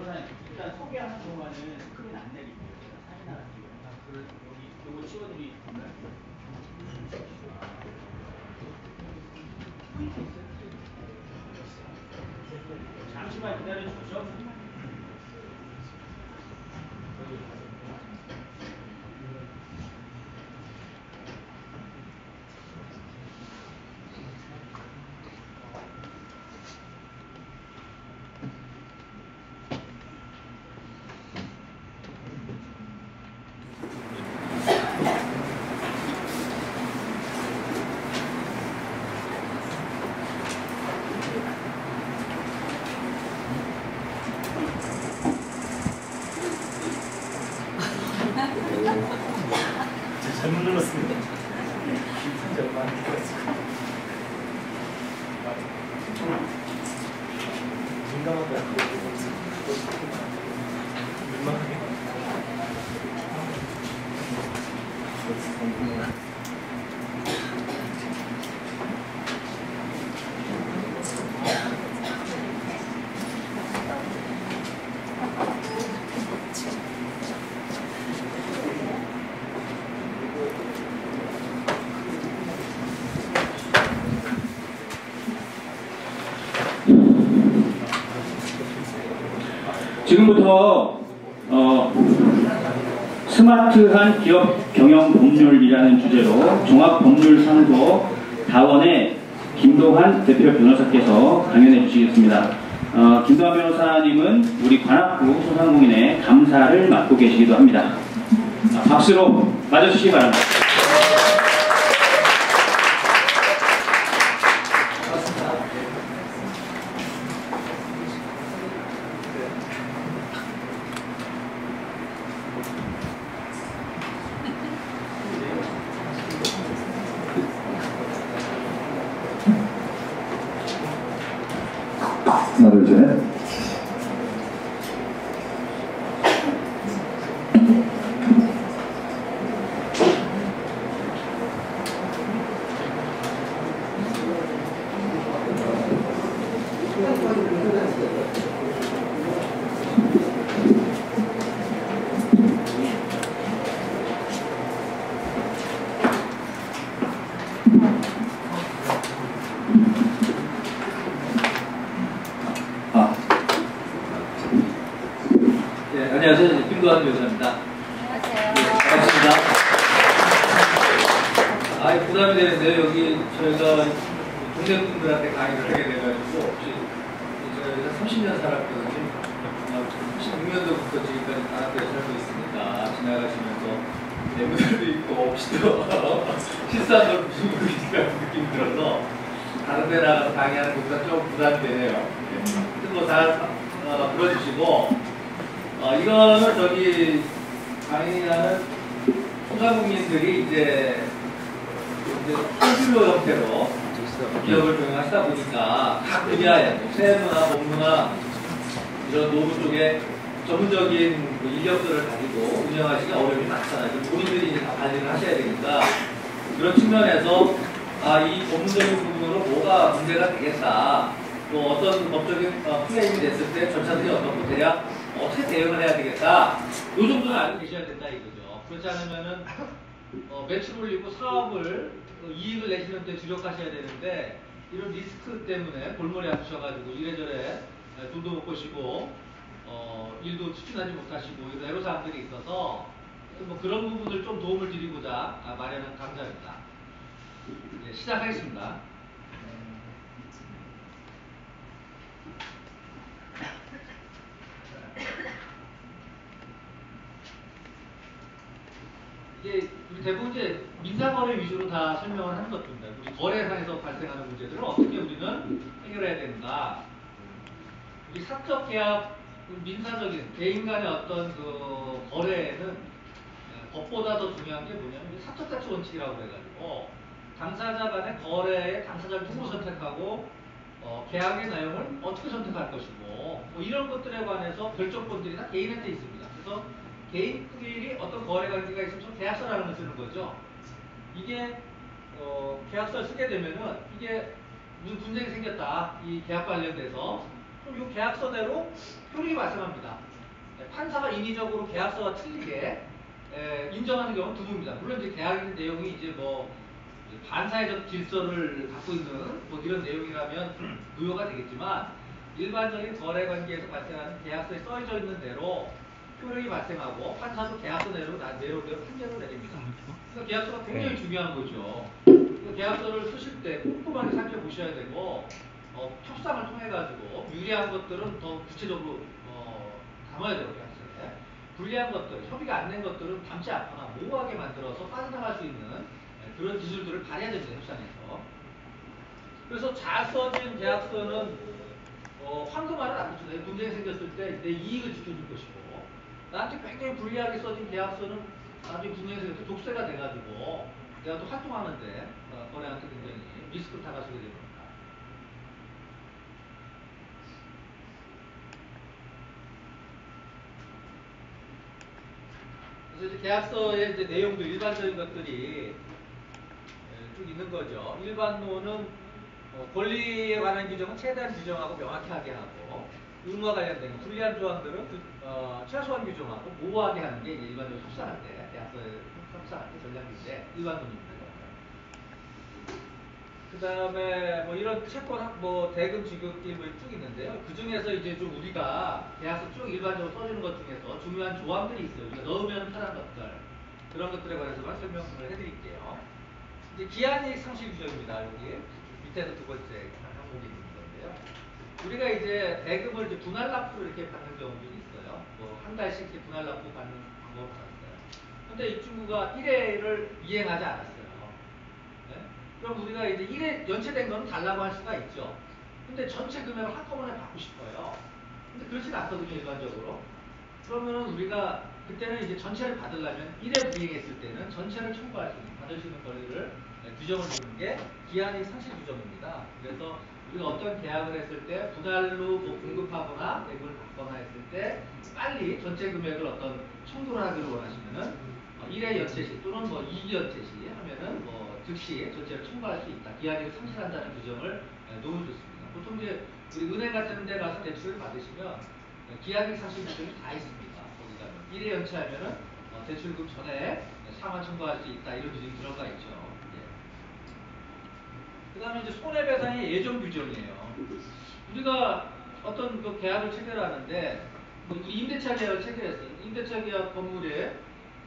변호사님, 일단 소개하는 동안은 스크린 안 내릴게요. 제가 사진 하나 찍어요. 여기 요거 찍어드리면 포인트 있어요? 잠시만 기다려주시죠. 잘못 눌렀습니다. 진짜 많이 들었어요. 민감하다. 민망하게. 지금부터 스마트한 기업 경영 법률이라는 주제로 종합법률사무소 다원의 김도환 대표 변호사께서 강연해 주시겠습니다. 김도환 변호사님은 우리 관악구 소상공인의 감사를 맡고 계시기도 합니다. 박수로 맞아주시기 바랍니다. 하나, 둘, 셋. 네, 안녕하세요. 김도환 변호사입니다. 안녕하세요. 네, 반갑습니다. 부담이 되는데요. 여기 저희가 동네 분들한테 강의를 하게 돼가지고 저희가 30년 살았거든요. 16년도부터 지금까지 강남구에 살고 있으니까 지나가시면서 내부들도 있고 없이도 실수한 걸 무슨 모르겠다는 느낌이 들어서 다른 데 나가서 강의하는 것보다 좀 부담이 되네요. 다 불러주시고 이거는 저기 강의하는 소상공인들이 이제 컴퓨터 형태로 기업을 경영하시다 보니까 각 분야에 세무나 법무나 이런 노무 쪽에 전문적인 인력들을 가지고 운영하시기 어려움이 많잖아요. 본인들이 이제 다 관리를 하셔야 되니까 그런 측면에서 이 법무적인 부분으로 뭐가 문제가 되겠다. 또 어떤 법적인 클레임이 됐을 때 절차들이 어떻고 대략 어떻게 대응을 해야 되겠다. 이 정도는 알고 계셔야 된다 이거죠. 그렇지 않으면은 매출 올리고 사업을 이익을 내시는 데 주력하셔야 되는데 이런 리스크 때문에 골머리 아프셔가지고 이래저래 돈도 못 버시고 일도 추진하지 못하시고 이런 애로사항들이 있어서 뭐 그런 부분을 좀 도움을 드리고자 마련한 강좌입니다. 네, 시작하겠습니다. 이게 우리 대부분 이제 민사거래 위주로 다 설명을 하는 것입니다. 우리 거래상에서 발생하는 문제들을 어떻게 우리는 해결해야 되는가. 우리 사적 계약, 민사적인 개인 간의 어떤 그 거래에는 법보다 더 중요한 게 뭐냐면 사적 가치 원칙이라고 해가지고 당사자 간의 거래의 당사자를 누구로 선택하고 계약의 내용을 어떻게 선택할 것이고 뭐 이런 것들에 관해서 결정권들이 다 개인한테 있습니다. 그래서 개인끼리 어떤 거래 관계가 있으면 계약서라는 걸 쓰는 거죠. 이게 계약서를 쓰게 되면은 이게 무슨 분쟁이 생겼다. 이 계약 관련돼서 그럼 이 계약서대로 효력이 발생합니다. 판사가 인위적으로 계약서와 틀리게 인정하는 경우는 드뭅니다. 물론 이제 계약 내용이 이제 뭐 반사회적 질서를 갖고 있는 뭐 이런 내용이라면 무효가 되겠지만 일반적인 거래 관계에서 발생하는 계약서에 써져 있는 대로 효력이 발생하고 판사도 계약서 내용대로 판결을 내립니다. 그러니까 계약서가 굉장히 중요한 거죠. 계약서를 쓰실 때 꼼꼼하게 살펴보셔야 되고 협상을 통해 가지고 유리한 것들은 더 구체적으로 담아야 돼요. 계약서에. 불리한 것들, 협의가 안 된 것들은 담지 않거나 모호하게 만들어서 빠져나갈 수 있는 그런 기술들을 발휘해야 됩니다. 협상에서. 그래서 잘 써진 계약서는 황금알을 안 붙여요. 분쟁이 생겼을 때 내 이익을 지켜줄 것이고 나한테 굉장히 불리하게 써진 계약서는 나중에 분쟁이 생겼을 때 독세가 돼가지고 내가 또 활동하는데 거래한테 굉장히 리스크를 다가서게 됩니다. 그래서 이제 계약서의 이제 내용도 일반적인 것들이 쭉 있는 거죠. 일반론은 권리에 관한 규정은 최대한 규정하고 명확히 하게 하고 의무와 관련된 거, 불리한 조항들은 최소한 규정하고 모호하게 하는 게 이제 일반적으로 협상할 때, 계약서에 협상할 때 전략인데 일반론입니다. 그 다음에 뭐 이런 채권, 뭐 대금 지급기 쭉 있는데요. 그 중에서 이제 좀 우리가 계약서 쭉 일반적으로 써주는 것 중에서 중요한 조항들이 있어요. 우리가 넣으면 편한 것들. 그런 것들에 관해서만 설명을 해드릴게요. 이제 기한이익 상실 규정입니다. 여기 밑에서 두 번째 항목이 있는 건데요. 우리가 이제 대금을 이제 분할 납부를 이렇게 받는 경우도 있어요. 뭐 한 달씩 이렇게 분할 납부 받는 방법을 받았어요. 근데 이 친구가 1회를 이행하지 않았어요. 네? 그럼 우리가 이제 1회 연체된 거는 달라고 할 수가 있죠. 근데 전체 금액을 한꺼번에 받고 싶어요. 근데 그렇진 않거든요, 일반적으로. 그러면은 우리가 그때는 이제 전체를 받으려면 1회 불이행했을 때는 전체를 청구할 수 있는, 받을 수 있는 권리를 규정을 두는 게 기한이익 상실 규정입니다. 그래서 우리가 어떤 계약을 했을 때 분할로 뭐 공급하거나 대금을 받거나 했을 때 빨리 전체 금액을 어떤 청구를 하기를 원하시면은 1회 연체 시 또는 뭐 2기 연체 시 하면은 뭐 즉시 전체를 청구할 수 있다. 기한이익을 상실한다는 규정을 놓아줬습니다. 보통 이제 우리 은행 같은 데 가서 대출을 받으시면 기한이익 상실 규정이 다 있습니다. 거기가 1회 연체하면은 대출금 전에 상환 청구할 수 있다. 이런 규정이 들어가 있죠. 그 다음에 이제 손해배상의 예정 규정이에요. 우리가 어떤 그 계약을 체결하는데, 우리 임대차 계약을 체결했어요. 임대차 계약 건물에,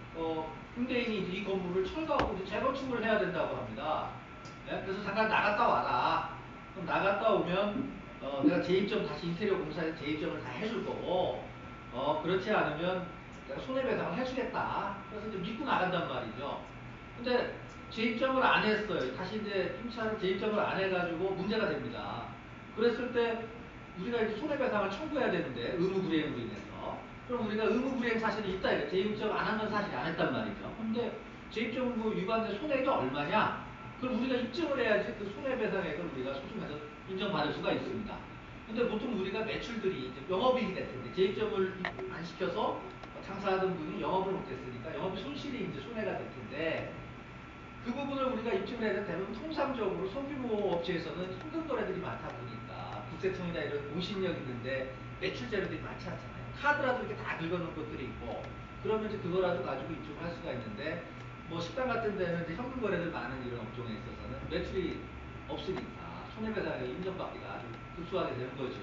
임대인이 이 건물을 철거하고 이제 재건축을 해야 된다고 합니다. 네? 그래서 잠깐 나갔다 와라. 그럼 나갔다 오면, 내가 재입점 다시 인테리어 공사에서 재입점을 다 해줄 거고, 그렇지 않으면 내가 손해배상을 해주겠다. 그래서 이제 믿고 나간단 말이죠. 근데 재입점을 안 했어요. 다시 이제 임차를 재입점을 안 해가지고 문제가 됩니다. 그랬을 때 우리가 이제 손해배상을 청구해야 되는데 의무불이행으로 인해서 그럼 우리가 의무불이행 사실이 있다 이거 재입점 안 한 건 사실이 안 했단 말이죠. 근데 재입점 위반된 손해액이 얼마냐? 그럼 우리가 입증을 해야지 그 손해배상액을 우리가 소송에서 인정받을 수가 있습니다. 근데 보통 우리가 매출들이 이제 영업이익이 될 텐데 재입점을 안 시켜서 장사하던 분이 영업을 못했으니까 영업이 손실이 이제 손해가 될 텐데 그 부분을 우리가 입증을 해야 되면 통상적으로 소규모 업체에서는 현금 거래들이 많다 보니까 국세청이나 이런 공신력 있는데 매출 자료들이 많지 않잖아요. 카드라도 이렇게 다 긁어놓은 것들이 있고 그러면 이제 그거라도 가지고 입증을 할 수가 있는데 뭐 식당 같은 데는 이제 현금 거래들 많은 이런 업종에 있어서는 매출이 없으니까 손해배상을 인정받기가 아주 급수하게 되는 거죠.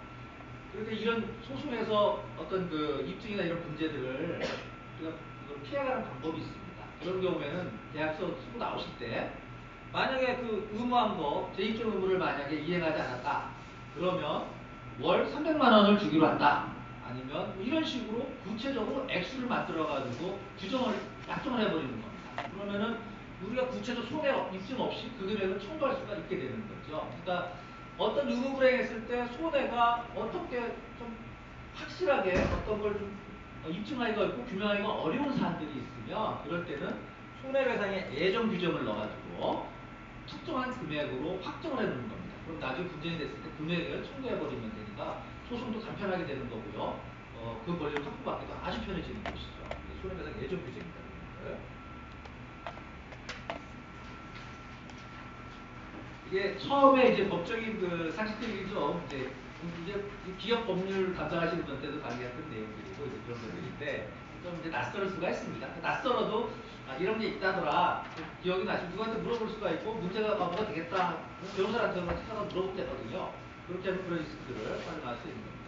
그런데 이런 소송에서 어떤 그 입증이나 이런 문제들을 우리가 피해가는 방법이 있습니다. 그런 경우에는 계약서 쓰고 나오실 때 만약에 그 의무한 거 재입점 의무를 만약에 이행하지 않았다 그러면 월 300만 원을 주기로 한다 아니면 뭐 이런 식으로 구체적으로 액수를 만들어 가지고 규정을 약정을 해버리는 겁니다. 그러면은 우리가 구체적 손해 입증 없이 그 금액을 청구할 수가 있게 되는 거죠. 그러니까 어떤 의무불이행했을 때 손해가 어떻게 좀 확실하게 어떤 걸 좀 입증하기가 어렵고 규명하기가 어려운 사안들이 있으면 그럴 때는 손해배상의 예정 규정을 넣어가지고 특정한 금액으로 확정을 해놓는 겁니다. 그럼 나중에 분쟁이 됐을 때 금액을 청구해버리면 되니까 소송도 간편하게 되는 거고요. 그 권리를 확보받기도 아주 편해지는 것이죠. 손해배상 예정 규정입니다. 이게 처음에 이제 법적인 그 상식들이 좀 이제 기업 법률 담당하시는 분한테도 강의했던 내용들이고 이제 그런 것들인데 좀 이제 낯설 수가 있습니다. 낯설어도 이런 게 있다더라 기억이 나시고 누구한테 물어볼 수가 있고 문제가 뭐가 되겠다 변호사한테 찾아가 물어보면 되거든요. 그렇게 하면 그런 리스크들을 활용할 수 있는 겁니다.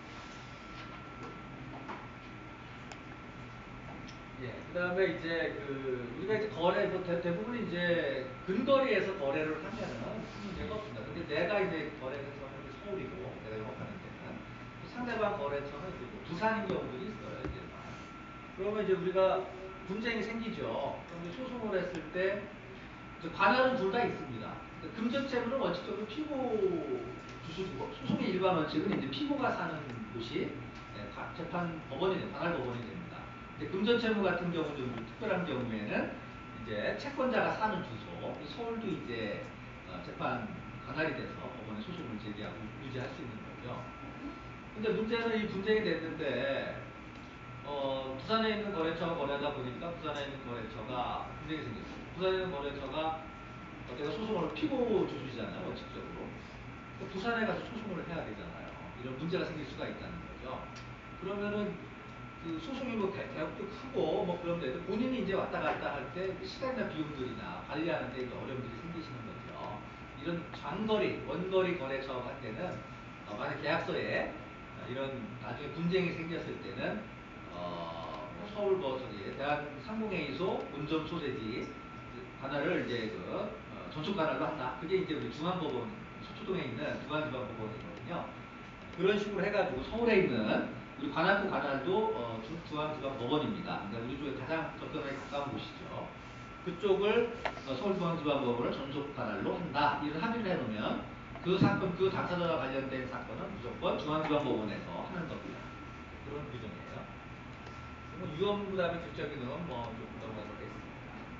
예, 그 다음에 이제 우리가 이제 거래, 대부분 이제 근거리에서 거래를 하면은 큰 문제가 없습니다. 근데 내가 이제 거래처는 서울이고, 내가 영업하는 데는 상대방 거래처는 이제 뭐 부산인 경우들이 있어요, 이제. 그러면 이제 우리가 분쟁이 생기죠. 그럼 이제 소송을 했을 때, 관할은 둘 다 있습니다. 금전채무는 원칙적으로 피고 주수고, 소송의 일반 원칙은 이제 피고가 사는 곳이 재판 법원이, 관할 법원이 됩니다. 금전채무 같은 경우는 좀 특별한 경우에는 이제 채권자가 사는 주소, 서울도 이제 재판 관할이 돼서 법원에 소송을 제기하고 유지할 수 있는 거죠. 근데 문제는 이 분쟁이 됐는데 부산에 있는 거래처와 거래하다 보니까 부산에 있는 거래처가 분쟁이 생겼어요. 부산에 있는 거래처가 내가 소송을 피고 주주잖아요, 원칙적으로. 부산에 가서 소송을 해야 되잖아요. 이런 문제가 생길 수가 있다는 거죠. 그러면은 소송이 뭐 대역도 크고 뭐 그런데 본인이 이제 왔다 갔다 할 때 시간이나 비용들이나 관리하는 데 어려움들이 생기시는 거죠. 이런 장거리, 원거리 거래처 할 때는 만약 계약서에 이런 나중에 분쟁이 생겼을 때는 서울 대한상공회의소 운전 소재지 관할을 이제 전속 관할로 한다. 그게 이제 우리 중앙법원 서초동에 있는 중앙지방법원이거든요. 그런 식으로 해가지고 서울에 있는 우리 관할구 관할도 중앙지방법원입니다. 그러니까 우리 쪽에 가장 접근하기 가까운 곳이죠. 그쪽을 서울중앙지방법원을 전속 관할로 한다. 이런 합의를 해놓으면 그 사건, 그 당사자와 관련된 사건은 무조건 중앙지방법원에서 하는 겁니다. 그런 규정이에요. 유언 부담의 규정은 뭐좀 넘어가도록 하겠습니다.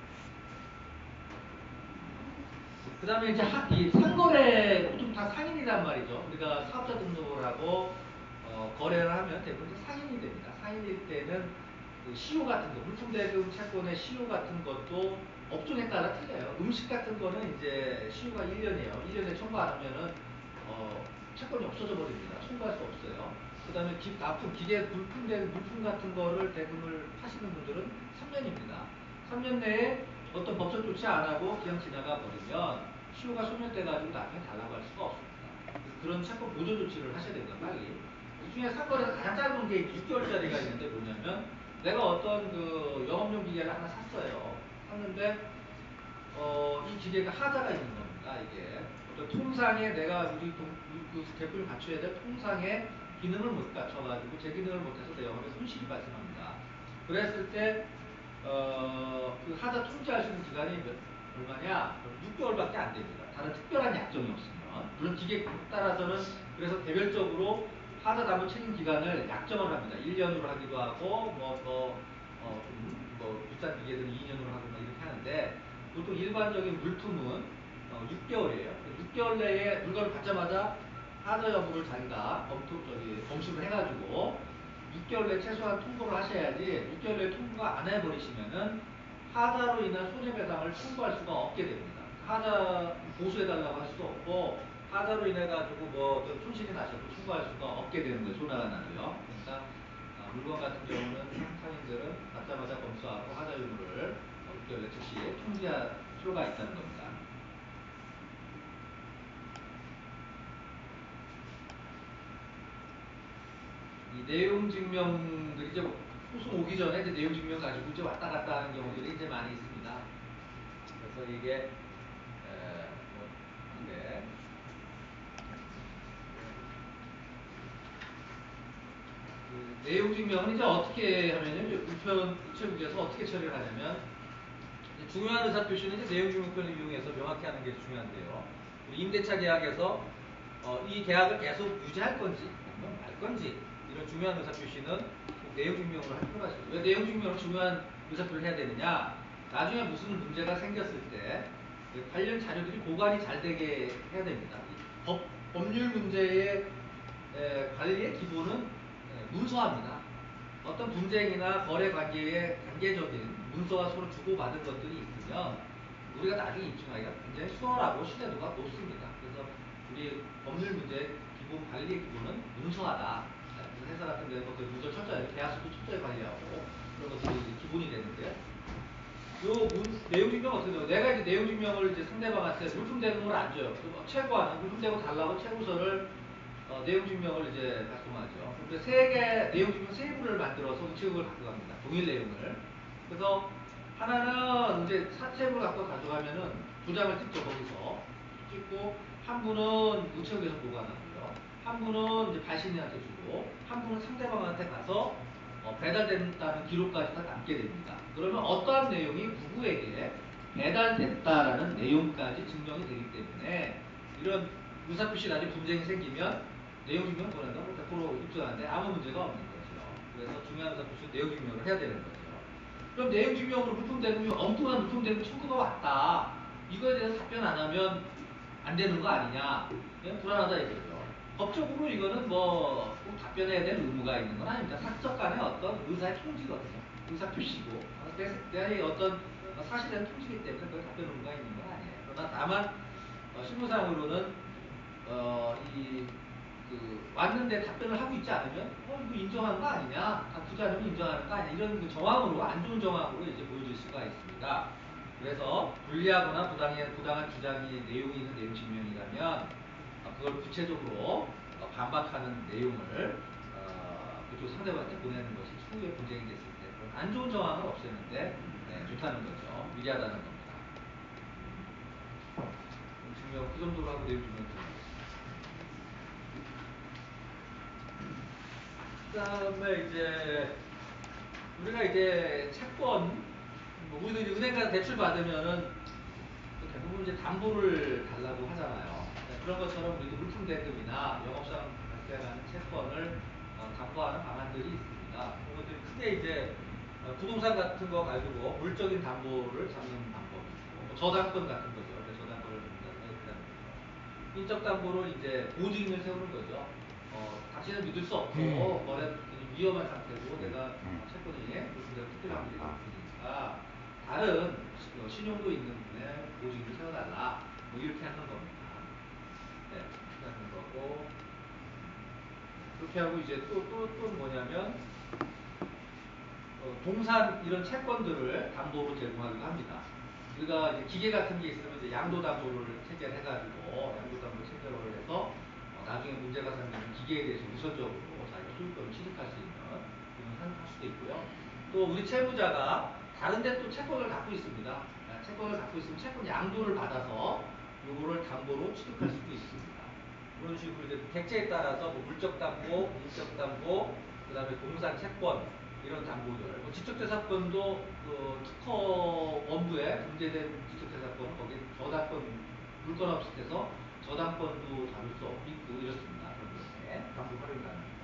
그 다음에 이제 이 상거래 보통 다 상인이란 말이죠. 우리가 사업자 등록을 하고 거래를 하면 대부분 상인이 됩니다. 상인일 때는 시효 같은 거, 물품대금 채권의 시효 같은 것도 업종에 따라 틀려요. 음식 같은 거는 이제 시효가 1년이에요. 1년에 청구 안 하면은 채권이 없어져 버립니다. 청구할 수 없어요. 그 다음에 납품, 기계 물품 같은 거를 대금을 하시는 분들은 3년입니다. 3년 내에 어떤 법적 조치 안 하고 그냥 지나가 버리면 시효가 소멸돼가지고 나중에 달라고 할 수가 없습니다. 그런 채권 보조 조치를 하셔야 됩니다. 빨리. 이 중에 상거래에서 가장 짧은 게 6개월짜리가 있는데 뭐냐면 내가 어떤 영업용 기계를 하나 샀어요. 샀는데 이 기계가 하자가 있는 겁니다. 이게 어떤 통상에 내가 우리 그 제품을 갖춰야 될 통상의 기능을 못 갖춰가지고 제 기능을 못해서 내 영업에 손실이 발생합니다. 그랬을 때 그 하자 통지할 수 있는 기간이 얼마냐? 6개월밖에 안 됩니다. 다른 특별한 약정이 없으면. 물론 기계에 따라서는 그래서 개별적으로 하자 담보 책임 기간을 약정을 합니다. 1년으로 하기도 하고 뭐 비싼 기계들은 2년으로 하거나 이렇게 하는데 보통 일반적인 물품은 6개월이에요. 6개월 내에 물건을 받자마자 하자 여부를 자기가 검수를 해가지고 6개월 내에 최소한 통보를 하셔야지 6개월 내에 통보가 안 해버리시면은 하자로 인한 손해배상을 청구할 수가 없게 됩니다. 하자 보수해달라고 할 수도 없고 하자로 인해가지고 뭐 손실이 나셔도 청구할 수가 없게 되는 거예요. 손해가 나도요. 그러니까 물건 같은 경우는 상인들은 받자마자 검수하고 하자 유무를 6개월 내 즉시 통지할 필요가 있다는 겁니다. 이 내용 증명들이 이제 소송 오기 전에 이제 내용 증명 가지고 이제 왔다 갔다 하는 경우들이 이제 많이 있습니다. 그래서 이게 근데 내용 증명은 이제 어떻게 하면요? 우체국에서 어떻게 처리를 하냐면 중요한 의사 표시는 이제 내용 증명권을 이용해서 명확히 하는 게 중요한데요. 임대차 계약에서 이 계약을 계속 유지할 건지 아니면 말 건지 이런 중요한 의사 표시는 내용 증명으로 할 필요가 있습니다. 왜 내용 증명을 중요한 의사 표시를 해야 되느냐? 나중에 무슨 문제가 생겼을 때 관련 자료들이 보관이 잘 되게 해야 됩니다. 법률 문제의 관리의 기본은 문서화입니다. 어떤 분쟁이나 거래 관계의 단계적인 문서와 서로 주고받은 것들이 있으면 우리가 나중에 입증하기가 굉장히 수월하고 신뢰도가 높습니다. 그래서 우리 법률 문제 기본 관리의 기본은 문서하다. 회사 같은 데서 그 문서 철저하게 계약서도 철저히 관리하고 그런 것들이 이제 기본이 되는데 내용 증명 어떻게 돼요? 내가 이제 내용 증명을 이제 상대방한테 물품대는 걸 안 줘요. 최고하는 물품대고 달라고 최고서를 내용 증명을 이제 발송하죠. 근데 내용 증명 세 부를 만들어서 우체국을 갖고 갑니다. 동일 내용을. 그래서 하나는 이제 세부를 갖고 가져가면은 도장을 찍죠. 거기서 찍고 한 분은 우체국에서 보관하고요. 한 분은 이제 발신인한테 주고 한 분은 상대방한테 가서 배달된다는 기록까지 다 남게 됩니다. 그러면 어떠한 내용이 누구에게 배달됐다라는 내용까지 증명이 되기 때문에 이런 의사표시 나중에 분쟁이 생기면 내용 증명을 보낸다고 100% 입증하는데 아무 문제가 없는 거죠. 그래서 중요한 의사표시는 내용 증명을 해야 되는 거죠. 그럼 내용 증명으로 물품대금이 엉뚱한 물품대금 청구가 왔다. 이거에 대해서 답변 안 하면 안 되는 거 아니냐. 그냥 불안하다 이거죠. 법적으로 이거는 뭐 꼭 답변해야 될 의무가 있는 건 아닙니다. 사적 간의 어떤 의사의 통지거든요. 의사 표시고 내 어떤 사실은 통지기 때문에 그걸 답변 의무가 있는 건 아니에요. 그러나 다만 실무상으로는 왔는데 답변을 하고 있지 않으면 이거 인정하는 거 아니냐, 부자는 인정하는 거 아니냐 이런 정황으로 안 좋은 정황으로 이제 보여질 수가 있습니다. 그래서 불리하거나 부당한 주장이 내용이 있는 내용 증명이라면 그걸 구체적으로 반박하는 내용을 그쪽 상대방한테 보내는 것이 추후에 분쟁이 됐을 때 그런 안 좋은 정황을 없애는데 좋다는 거죠. 유리하다는 겁니다. 증명 그 정도로 하고 내용 증명 그다음에 이제 우리가 이제 채권 우리도 이제 은행 가서 대출 받으면은 대부분 이제 담보를 달라고 하잖아요. 그런 것처럼 우리도 물품 대금이나 영업상 발생하는 채권을 담보하는 방안들이 있습니다. 그것들이 크게 이제 부동산 같은 거 가지고 물적인 담보를 잡는 방법이고 뭐 저당권 같은 거죠. 저당권을 잡는다든가 이렇게 하는 거죠. 인적 담보로 이제 보증인을 세우는 거죠. 당신은 믿을 수 없고 거래 위험한 상태고 내가 채권이 물품대금 특별 확률이 높으니까 다른 신용도 있는 분의 보증인을 세워달라. 뭐 이렇게 하는 겁니다. 네, 이렇게 하는 거고 그렇게 하고 이제 또 뭐냐면 동산 이런 채권들을 담보로 제공하기도 합니다. 우리가 이제 기계 같은 게 있으면 이제 양도담보를 체결해가지고 양도담보 체결을 해서 나중에 문제가 생기면 기계에 대해서 우선적으로 자기가 소유권을 취득할 수 있는 부분을 할 수도 있고요. 또 우리 채무자가 다른 데 또 채권을 갖고 있습니다. 채권을 갖고 있으면 채권 양도를 받아서 요거를 담보로 취득할 수도 있습니다. 그런 식으로 이제 객체에 따라서 뭐 물적 담보, 인적 담보, 그 다음에 동산 채권 이런 담보들. 뭐 지적재산권도 특허 원부에 등재된 지적재산권은 거기 저당권 물건 없을 때서 저당권도 다룰 수 있고 이렇습니다. 그런 경우에 담보 활용이 가능합니다.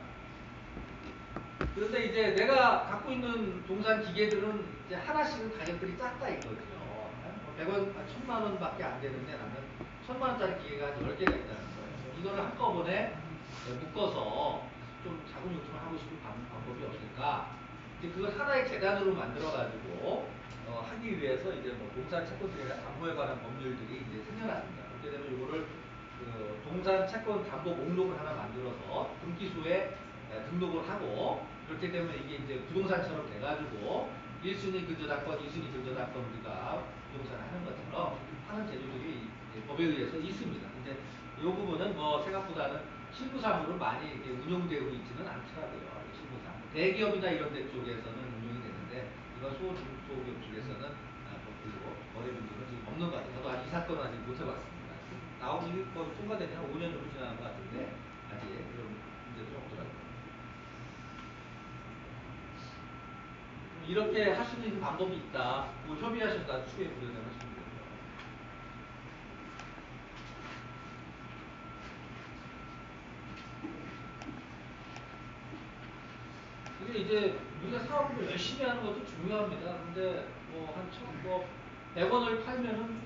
그런데 이제 내가 갖고 있는 동산 기계들은 이제 하나씩은 가격들이 작다 이거죠. 100원, 1000만 원밖에 안 되는데 나는 1000만 원짜리 기계가 한 10개가 있다는 거예요. 이거를 한꺼번에 묶어서 좀 자금 요청을 하고 싶은 방법이 없을까? 이제 그걸 하나의 재단으로 만들어가지고 하기 위해서 이제 뭐 동산 채권들이나 담보에 관한 법률들이 이제 생겨났습니다. 그렇게 되면 이거를 동산 채권 담보 목록을 하나 만들어서 등기소에 등록을 하고 그렇게 되면 이게 이제 부동산처럼 돼가지고 1순위 근저당권, 2순위 근저당권 우리가 부동산 하는 것처럼 하는 제도들이 법에 의해서 있습니다. 근데 이 부분은 뭐 생각보다는 실무상으로 많이 이렇게 운용되고 있지는 않더라고요. 실무상. 대기업이나 이런 데 쪽에서는 운용이 되는데 이건 소중소기업 쪽에서는 그리고 거래 문제는 지금 없는 것 같아요. 저도 아직 이 사건은 아직 못 해봤습니다. 나오고 이거 통과된 지 한 5년 정도 지난 것 같은데 아직 그런 문제도 없더라고요. 이렇게 할 수 있는 방법이 있다. 뭐 협의하셔서 추후에 보려면 하시면 되고요. 이게 이제 우리가 사업을 열심히 하는 것도 중요합니다. 근데 뭐한 100원을 팔면은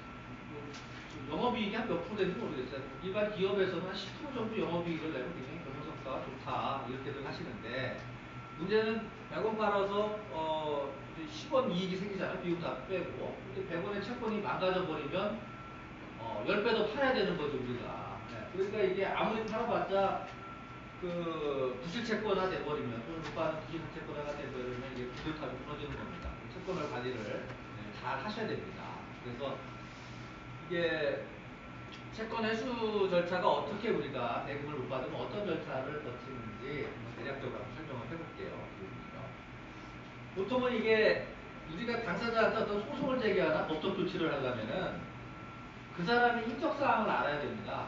영업이익이 한 몇 프로 되는지 모르겠어요. 일반 기업에서는 한 10% 정도 영업이익을 내면 굉장히 경영성과가 좋다 이렇게들 하시는데 문제는 100원 팔아서 이제 10원 이익이 생기잖아요. 비용 다 빼고. 근데 100원의 채권이 망가져 버리면 10배 더 팔아야 되는 거죠, 우리가. 네. 그러니까 이게 아무리 팔아봤자 그 부실채권화 돼버리면 또는 오빠는 부실채권화가 돼버리면 이게 구조탑이 무너지는 겁니다. 채권을 관리를 잘 하셔야 됩니다. 그래서 이게 채권 회수 절차가 어떻게 우리가 대금을 못 받으면 어떤 절차를 거치는지 대략적으로 한번 설명을 해볼게요. 보통은 이게 우리가 당사자한테 어떤 소송을 제기하나 법적 조치를 하려면은 그 사람의 인적사항을 알아야 됩니다.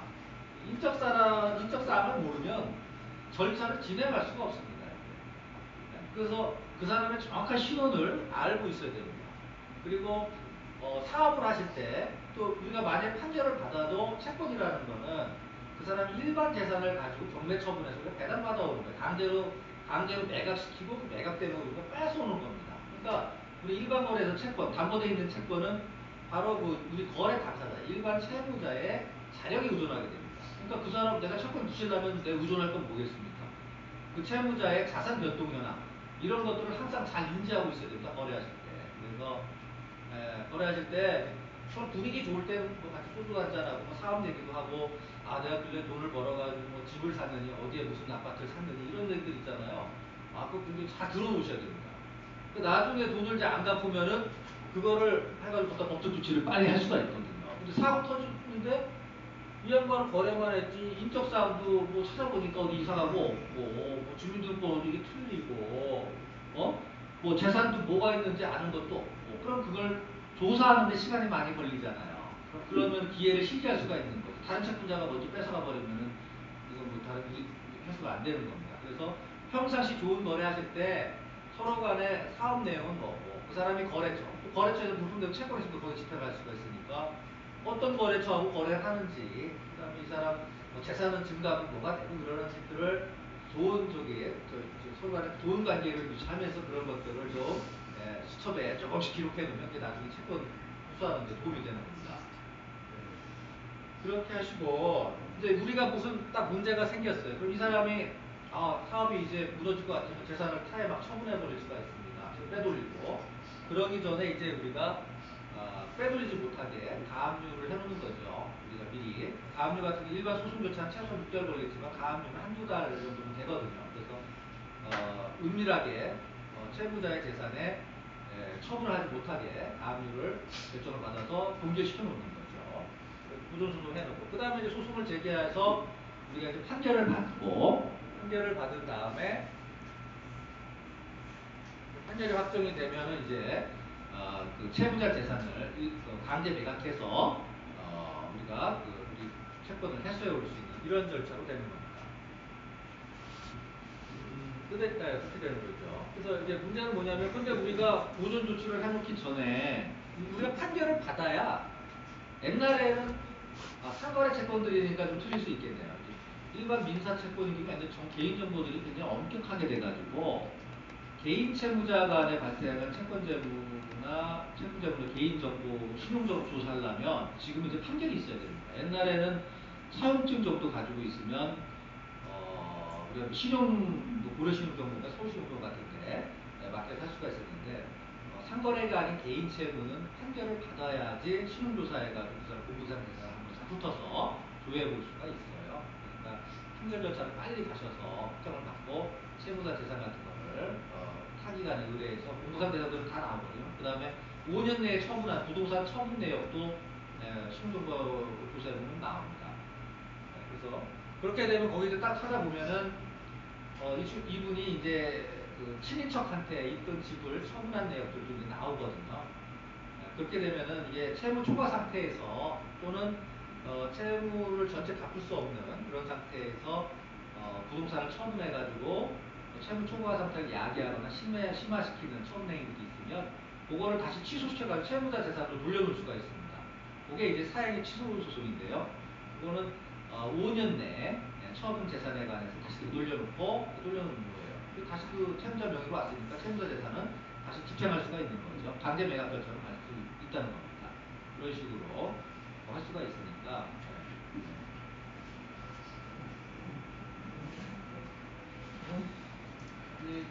인적사항을 모르면 절차를 진행할 수가 없습니다. 그래서 그 사람의 정확한 신원을 알고 있어야 됩니다. 그리고 사업을 하실 때 또 우리가 만약 판결을 받아도 채권이라는 거는 그 사람이 일반 재산을 가지고 경매 처분해서 배당받아 오는 거예요. 강제로 매각시키고 그 매각되는 거 뺏어오는 겁니다. 그러니까 우리 일반 거래에서 채권, 담보되어 있는 채권은 바로 그 우리 거래 당사자, 일반 채무자의 자력에 의존하게 됩니다. 그러니까 그 사람 내가 채권 주시려면 내가 의존할 건 뭐겠습니까? 그 채무자의 자산 변동 현황 이런 것들을 항상 잘 인지하고 있어야 됩니다. 거래하실 때. 그래서 거래하실 때 서로 분위기 좋을 때는 뭐 같이 소주 한잔하고 뭐 사업 얘기도 하고 내가 근래 돈을 벌어가지고 뭐 집을 샀느니 어디에 무슨 아파트를 샀느니 이런 얘기들 있잖아요. 그거 굉장히 잘 들어놓으셔야 됩니다. 나중에 돈을 이제 안 갚으면은 그거를 해가지고 어떤 법적 조치를 빨리 할 수가 있거든요. 근데 사고 터지는데 이 양반은 거래만 했지 인적사항도 뭐 찾아보니까 어디 이상하고 없고 뭐 주민등록번호도 이게 틀리고 뭐 재산도 뭐가 있는지 아는 것도 없고 그럼 그걸 조사하는데 시간이 많이 걸리잖아요. 그러면 기회를 실기할 수가 있는 거죠. 다른 채권자가 먼저 뺏어가 버리면은 이건 뭐 다른 해소가 안 되는 겁니다. 그래서 평상시 좋은 거래 하실 때 서로 간의 사업 내용은 뭐고 그 사람이 거래처에서 물품대로 채권이 있으면 거기 집행할 수가 있으니까 어떤 거래처하고 거래를 하는지 그다음에 이 사람 뭐 재산은 증가하면 뭐가 되고 그러는 것들을 좋은 서로 간에 좋은 관계를 유지하면서 그런 것들을 좀 수첩에 조금씩 기록해 놓으면 그게 나중에 채권 수사하는 데 도움이 되는 겁니다. 그렇게 하시고 이제 우리가 무슨 딱 문제가 생겼어요. 그럼 이 사람이 사업이 이제 무너질 것 같으면 재산을 타에 막 처분해 버릴 수가 있습니다. 빼돌리고 그러기 전에 이제 우리가 빼돌리지 못하게 가압류를 해놓는 거죠. 우리가 미리 가압류 같은 게 일반 소송 절차는 최소 6개월 걸리지만 가압류는 한두 달 정도는 되거든요. 그래서 은밀하게 채무자의 재산에 처분을 하지 못하게 가압류를 결정을 받아서 동결시켜 놓는 거죠. 보존소송 해놓고 그 다음에 이제 소송을 제기해서 우리가 이제 판결을 받은 다음에 판결이 확정이 되면은 이제 그 채무자 재산을 강제 매각해서 우리가 우리 채권을 해소해 올 수 있는 이런 절차로 되는 겁니다. 그렇게 되는 거죠. 그래서 이제 문제는 뭐냐면 근데 우리가 보존 조치를 해놓기 전에 우리가 판결을 받아야 옛날에는 상거래 채권들이니까 좀 틀릴 수 있겠네요. 일반 민사 채권이기면 개인 정보들이 굉장히 엄격하게 돼가지고 개인 채무자 간에 발생하는 채권 재무나 채무 재무의 개인 정보 신용적으로 조사하려면 지금 이제 판결이 있어야 됩니다. 옛날에는 사용증 정도 가지고 있으면 우리가 고려 신용 정보인가 서울 신용 정보 같은데 맡겨서 할 수가 있었는데 상거래가 아닌 개인 채무는 판결을 받아야지 신용조사해가지고 그 사람 공부상 대상 한번 붙어서 조회해 볼 수가 있어요. 그러니까 판결 절차를 빨리 가셔서 확정을 받고 채무자 재산 같은 거를 타기관에 의뢰해서 공부상 대상들은 다 나오거든요. 그 다음에 5년 내에 처분한 부동산 처분 내역도 신용정보 조사해보면 나옵니다. 그래서 그렇게 되면 거기서 딱 찾아보면은 이분이 이제 그 친인척한테 있던 집을 처분한 내역들도 이제 나오거든요. 그렇게 되면은 이게 채무 초과 상태에서 또는 채무를 전체 갚을 수 없는 그런 상태에서 부동산을 처분해가지고 채무 초과 상태를 야기하거나 심화시키는 처분 행위들이 있으면 그거를 다시 취소시켜가지고 채무자 재산으로 돌려놓을 수가 있습니다. 그게 이제 사행위 취소 소송인데요. 그거는 5년 내에 처분 재산에 관해서 다시 돌려놓는 거예요. 다시 그 채무자 명의로 왔으니까 채무자 재산은 다시 집행할 수가 있는 거죠. 강제 매각 절차로 갈 수 있다는 겁니다. 그런 식으로 할 수가 있으니까.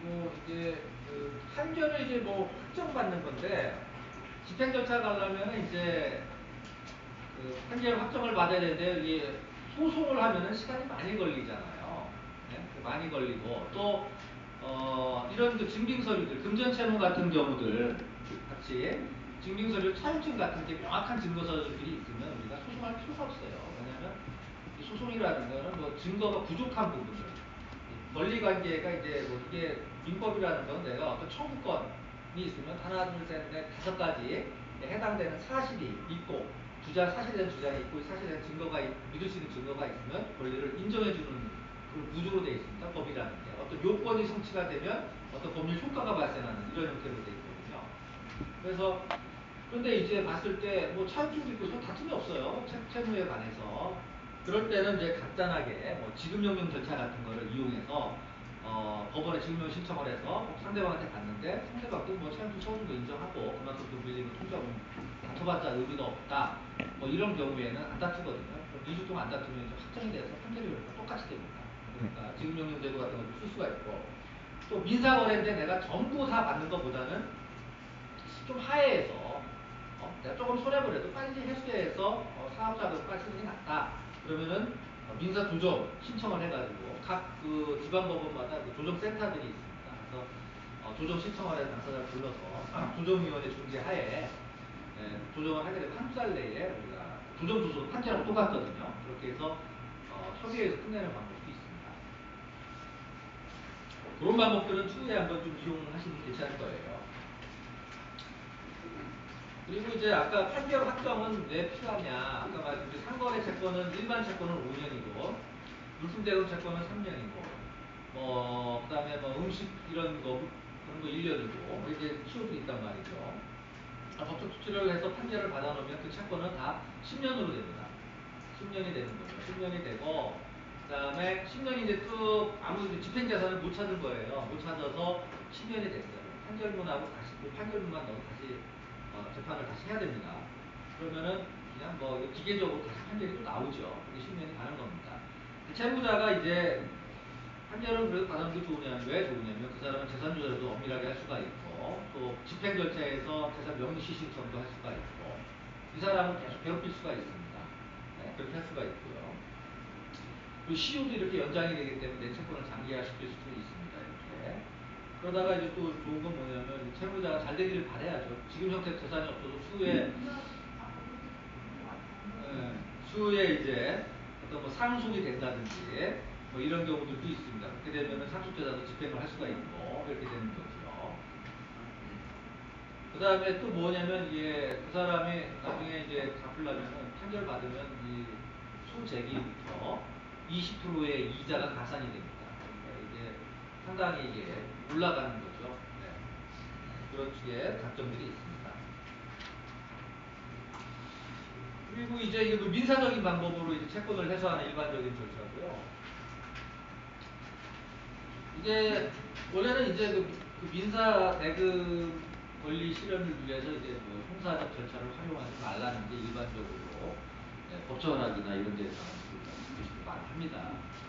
이제 그 판결을 이제 뭐 확정받는 건데 집행 절차 가려면 이제 그 판결 확정을 받아야 되는데 이게 소송을 하면은 시간이 많이 걸리잖아요. 네? 많이 걸리고 또 이런 그 증빙서류들, 금전채무 같은 경우들 같이 증빙서류, 차용증 같은 게 명확한 증거서류들이 있으면 우리가 소송할 필요가 없어요. 왜냐하면 이 소송이라는 거는 뭐 증거가 부족한 부분을 권리관계가 이제 뭐 이게 민법이라는 건 내가 어떤 청구권이 있으면 하나, 둘, 셋, 넷, 다섯 가지 해당되는 사실이 있고 사실에 대한 주장이 있고 사실에 대한 증거가 믿을 수 있는 증거가 있으면 권리를 인정해주는 그 구조로 되어 있습니다. 법이라는 게 어떤 요건이 성취가 되면 어떤 법률 효과가 발생하는 이런 형태로 되어 있거든요. 그래서 그런데 이제 봤을 때 뭐 차용증도 있고 서 다툼이 없어요. 채무에 관해서. 그럴 때는 이제 간단하게 뭐 지급명령 절차 같은 거를 이용해서 법원에 지급명 신청을 해서 상대방한테 갔는데 상대방도 뭐 차용증 처분도 인정하고 그만큼 돈 빌리고 통장은 다퉈봤자 의미가 없다. 뭐 이런 경우에는 안 다투거든요. 2주 동안 안 다투면 이제 확정이 돼서 판결이 똑같이 됩니다. 그러니까 지급명령 제도 같은 것도 쓸 수가 있고 또 민사거래인데 내가 전부 다 받는 것보다는 좀 하해해서 내가 조금 손해보려도 빨리 해소해서 사업자금 빨리 쓰는 게 낫다. 그러면은 민사조정 신청을 해가지고 각 그 지방법원마다 그 조정센터들이 있습니다. 그래서 조정 신청을 해서 당사자를 불러서 조정위원회 중재하에 조정을 하게 되면 한두 달 내에 우리가 조정조소 판결하고 똑같거든요. 그렇게 해서 협의해서 끝내는 방법도 있습니다. 그런 방법들은 추후에 한번 좀 이용하시면 괜찮을 거예요. 그리고 이제 아까 판결 확정은 왜 필요하냐. 아까 말씀드린 상거래 채권은 일반 채권은 5년이고 물품대금 채권은 3년이고 그다음에 뭐 음식 이런 거 그런 거 1년이고 이제 키워도 있단 말이죠. 법적 조치를 해서 판결을 받아놓으면 그 채권은 다 10년으로 됩니다. 10년이 되는 거죠. 10년이 되고 그다음에 10년이 이제 쭉 아무 집행재산을 못 찾은 거예요. 못 찾아서 10년이 됐어요. 판결문하고 다시 그 판결문만 넣어 다시 재판을 다시 해야 됩니다. 그러면은 그냥 뭐 기계적으로 다시 판결이 또 나오죠. 그게 10년이 가는 겁니다. 채무자가 이제 판결을 그래도 받아놓는 게 좋으냐면 왜 좋으냐면 그 사람은 재산 조절도 엄밀하게 할 수가 있고 또 집행 절차에서 재산 명시 신청도 할 수가 있고 이 사람을 계속 괴롭힐 수가 있습니다. 네, 그렇게 할 수가 있고요. 그리고 시효도 이렇게 연장이 되기 때문에 내 채권을 장기화시킬 수도 있습니다. 이렇게. 그러다가 이제 또 좋은 건 뭐냐면 채무자가 잘 되기를 바라야죠. 지금 형태 재산이 없어도 추후에 이제 어떤 뭐 상속이 된다든지 뭐 이런 경우들도 있습니다. 그렇게 되면은 상속재산도 집행을 할 수가 있고 이렇게 되는 거죠. 그 다음에 또 뭐냐면 이게 그 사람이 나중에 이제 갚으려면은 판결 받으면 이 소재기부터 20%의 이자가 가산이 됩니다. 그러니까 이게 상당히 이게 올라가는 거죠. 네. 그런 식의 장점들이 있습니다. 그리고 이제 이게 그 민사적인 방법으로 이제 채권을 해소하는 일반적인 절차고요. 이게 원래는 이제 그 민사 대금 권리 실현을 위해서 이제 뭐 형사적 절차를 활용하지 말라는 게 일반적으로 법정학이나 이런 데서 많이 합니다.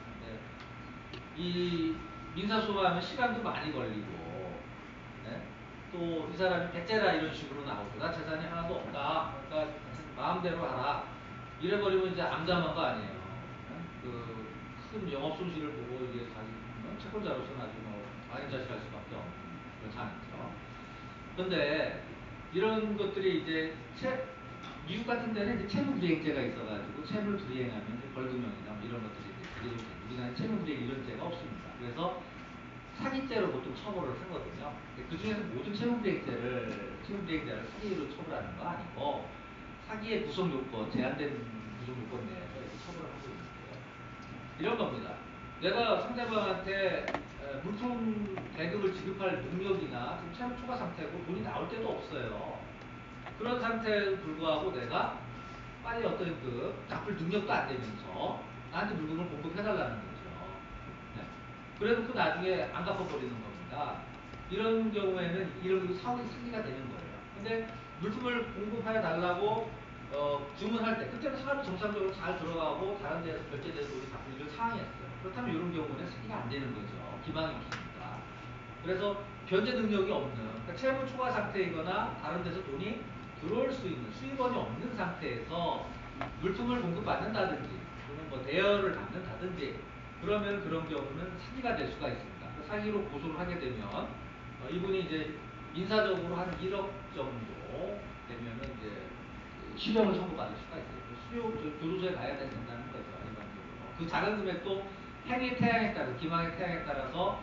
이 민사소송하면 시간도 많이 걸리고 또 이 사람이 백제라 이런 식으로 나오고 나 재산이 하나도 없다. 그러니까 마음대로 하라. 이래버리면 이제 암담한 거 아니에요. 그 큰 영업 손실을 보고 이게 자기 채권자로서는 아주 뭐 망연자실할 수밖에 없는 그렇지 않죠. 그런데 이런 것들이 이제 미국 같은 데는 이제 채무불이행죄가 있어가지고 채무를 불이행하면 이제 벌금형이나 뭐 이런 것들이 이제 우리나라는 채무불이행 이런 죄가 없습니다. 그래서 사기죄로 보통 처벌을 하거든요. 그 중에서 모든 채무불이행자를 사기로 처벌하는 거 아니고 사기의 구성 요건, 제한된 구성 요건 내에서 이렇게 처벌을 하고 있는데요. 이런 겁니다. 내가 상대방한테 물품 대금을 지급할 능력이나 좀 채무 초과 상태고 돈이 나올 때도 없어요. 그런 상태에 불구하고 내가 빨리 어떤 그 갚을 능력도 안 되면서 나한테 물금을 공급해달라는 거죠. 네. 그래도 그 나중에 안 갚아버리는 겁니다. 이런 경우에는 이런 사기가 되는 거예요. 근데 물품을 공급해 달라고 주문할 때 그때는 사업이 정상적으로 잘 들어가고 다른 데에서 결제돼서 돈이 갚히는 이런 상황이었어요. 그렇다면 이런 경우는 사기가 안 되는 거죠. 기망이 없으니까. 그래서 변제 능력이 없는, 그러니까 채무 초과 상태이거나 다른 데서 돈이 들어올 수 있는 수입원이 없는 상태에서 물품을 공급받는다든지 또는 뭐 대여를 받는다든지 그러면 그런 경우는 사기가 될 수가 있습니다. 사기로 고소를 하게 되면 이분이 이제 민사적으로 한 1억 정도 되면은 이제 실형을 선고받을 수가 있어요. 수요 교도소에 가야 된다는 거죠. 일반적으로. 그 작은 금액도 행위 태양에 따라 기망의 태양에 따라서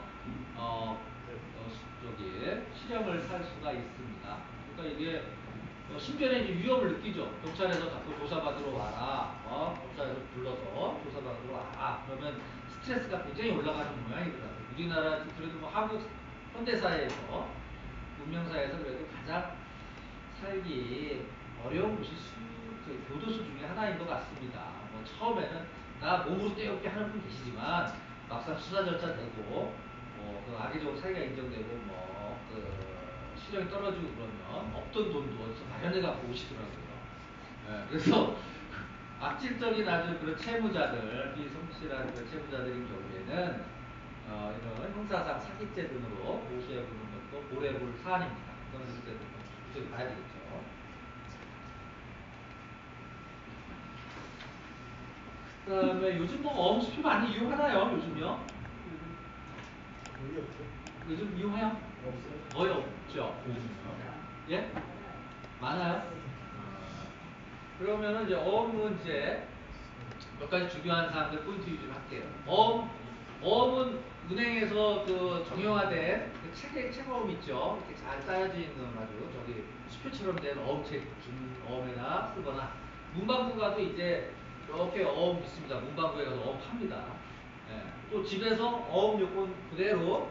실형을 살 수가 있습니다. 그러니까 이게 심지어는 이제 위험을 느끼죠. 경찰에서 자꾸 조사받으러 와라. 경찰에서 불러서 조사받으러 와라. 그러면 스트레스가 굉장히 올라가는 모양이더라고요. 우리나라 그래도 뭐 한국 현대사회에서 문명사회에서 그래도 가장 살기 어려운 곳이 교도소 중에 하나인 것 같습니다. 뭐 처음에는 나 몸으로 떼없게 하는 분 계시지만 막상 수사 절차 되고 그 악의적으로 사기가 인정되고 실형이 떨어지고 그러면 없던 돈도 어디서 마련해 갖고 오시더라고요. 그래서 악질적인 아주 그런 채무자들, 비성실한 그 채무자들인 경우에는 이런 형사상 사기죄 등으로 고소해 보는 것도 고려해 볼 사안입니다. 그런 것들도 좀 봐야 되겠죠. 그 다음에 요즘 뭐 어음수표 많이 이용하나요? 요즘요? 거의 없죠. 요즘 이용해요? 없어요. 거의 없죠. 요즘요. 예? 많아요? 그러면은 이제 어음은 이제 몇 가지 중요한 사항들 포인트 위주로 할게요. 어음은 은행에서 그 정형화된 그 책어음 있죠. 이렇게 잘 짜여져 있는 아주 저기 수표처럼 된 어음책 준 어음에다 쓰거나 문방구 가도 이제 이렇게 어음 있습니다. 문방구에 가서 어음 팝니다. 또 집에서 어음 요건 그대로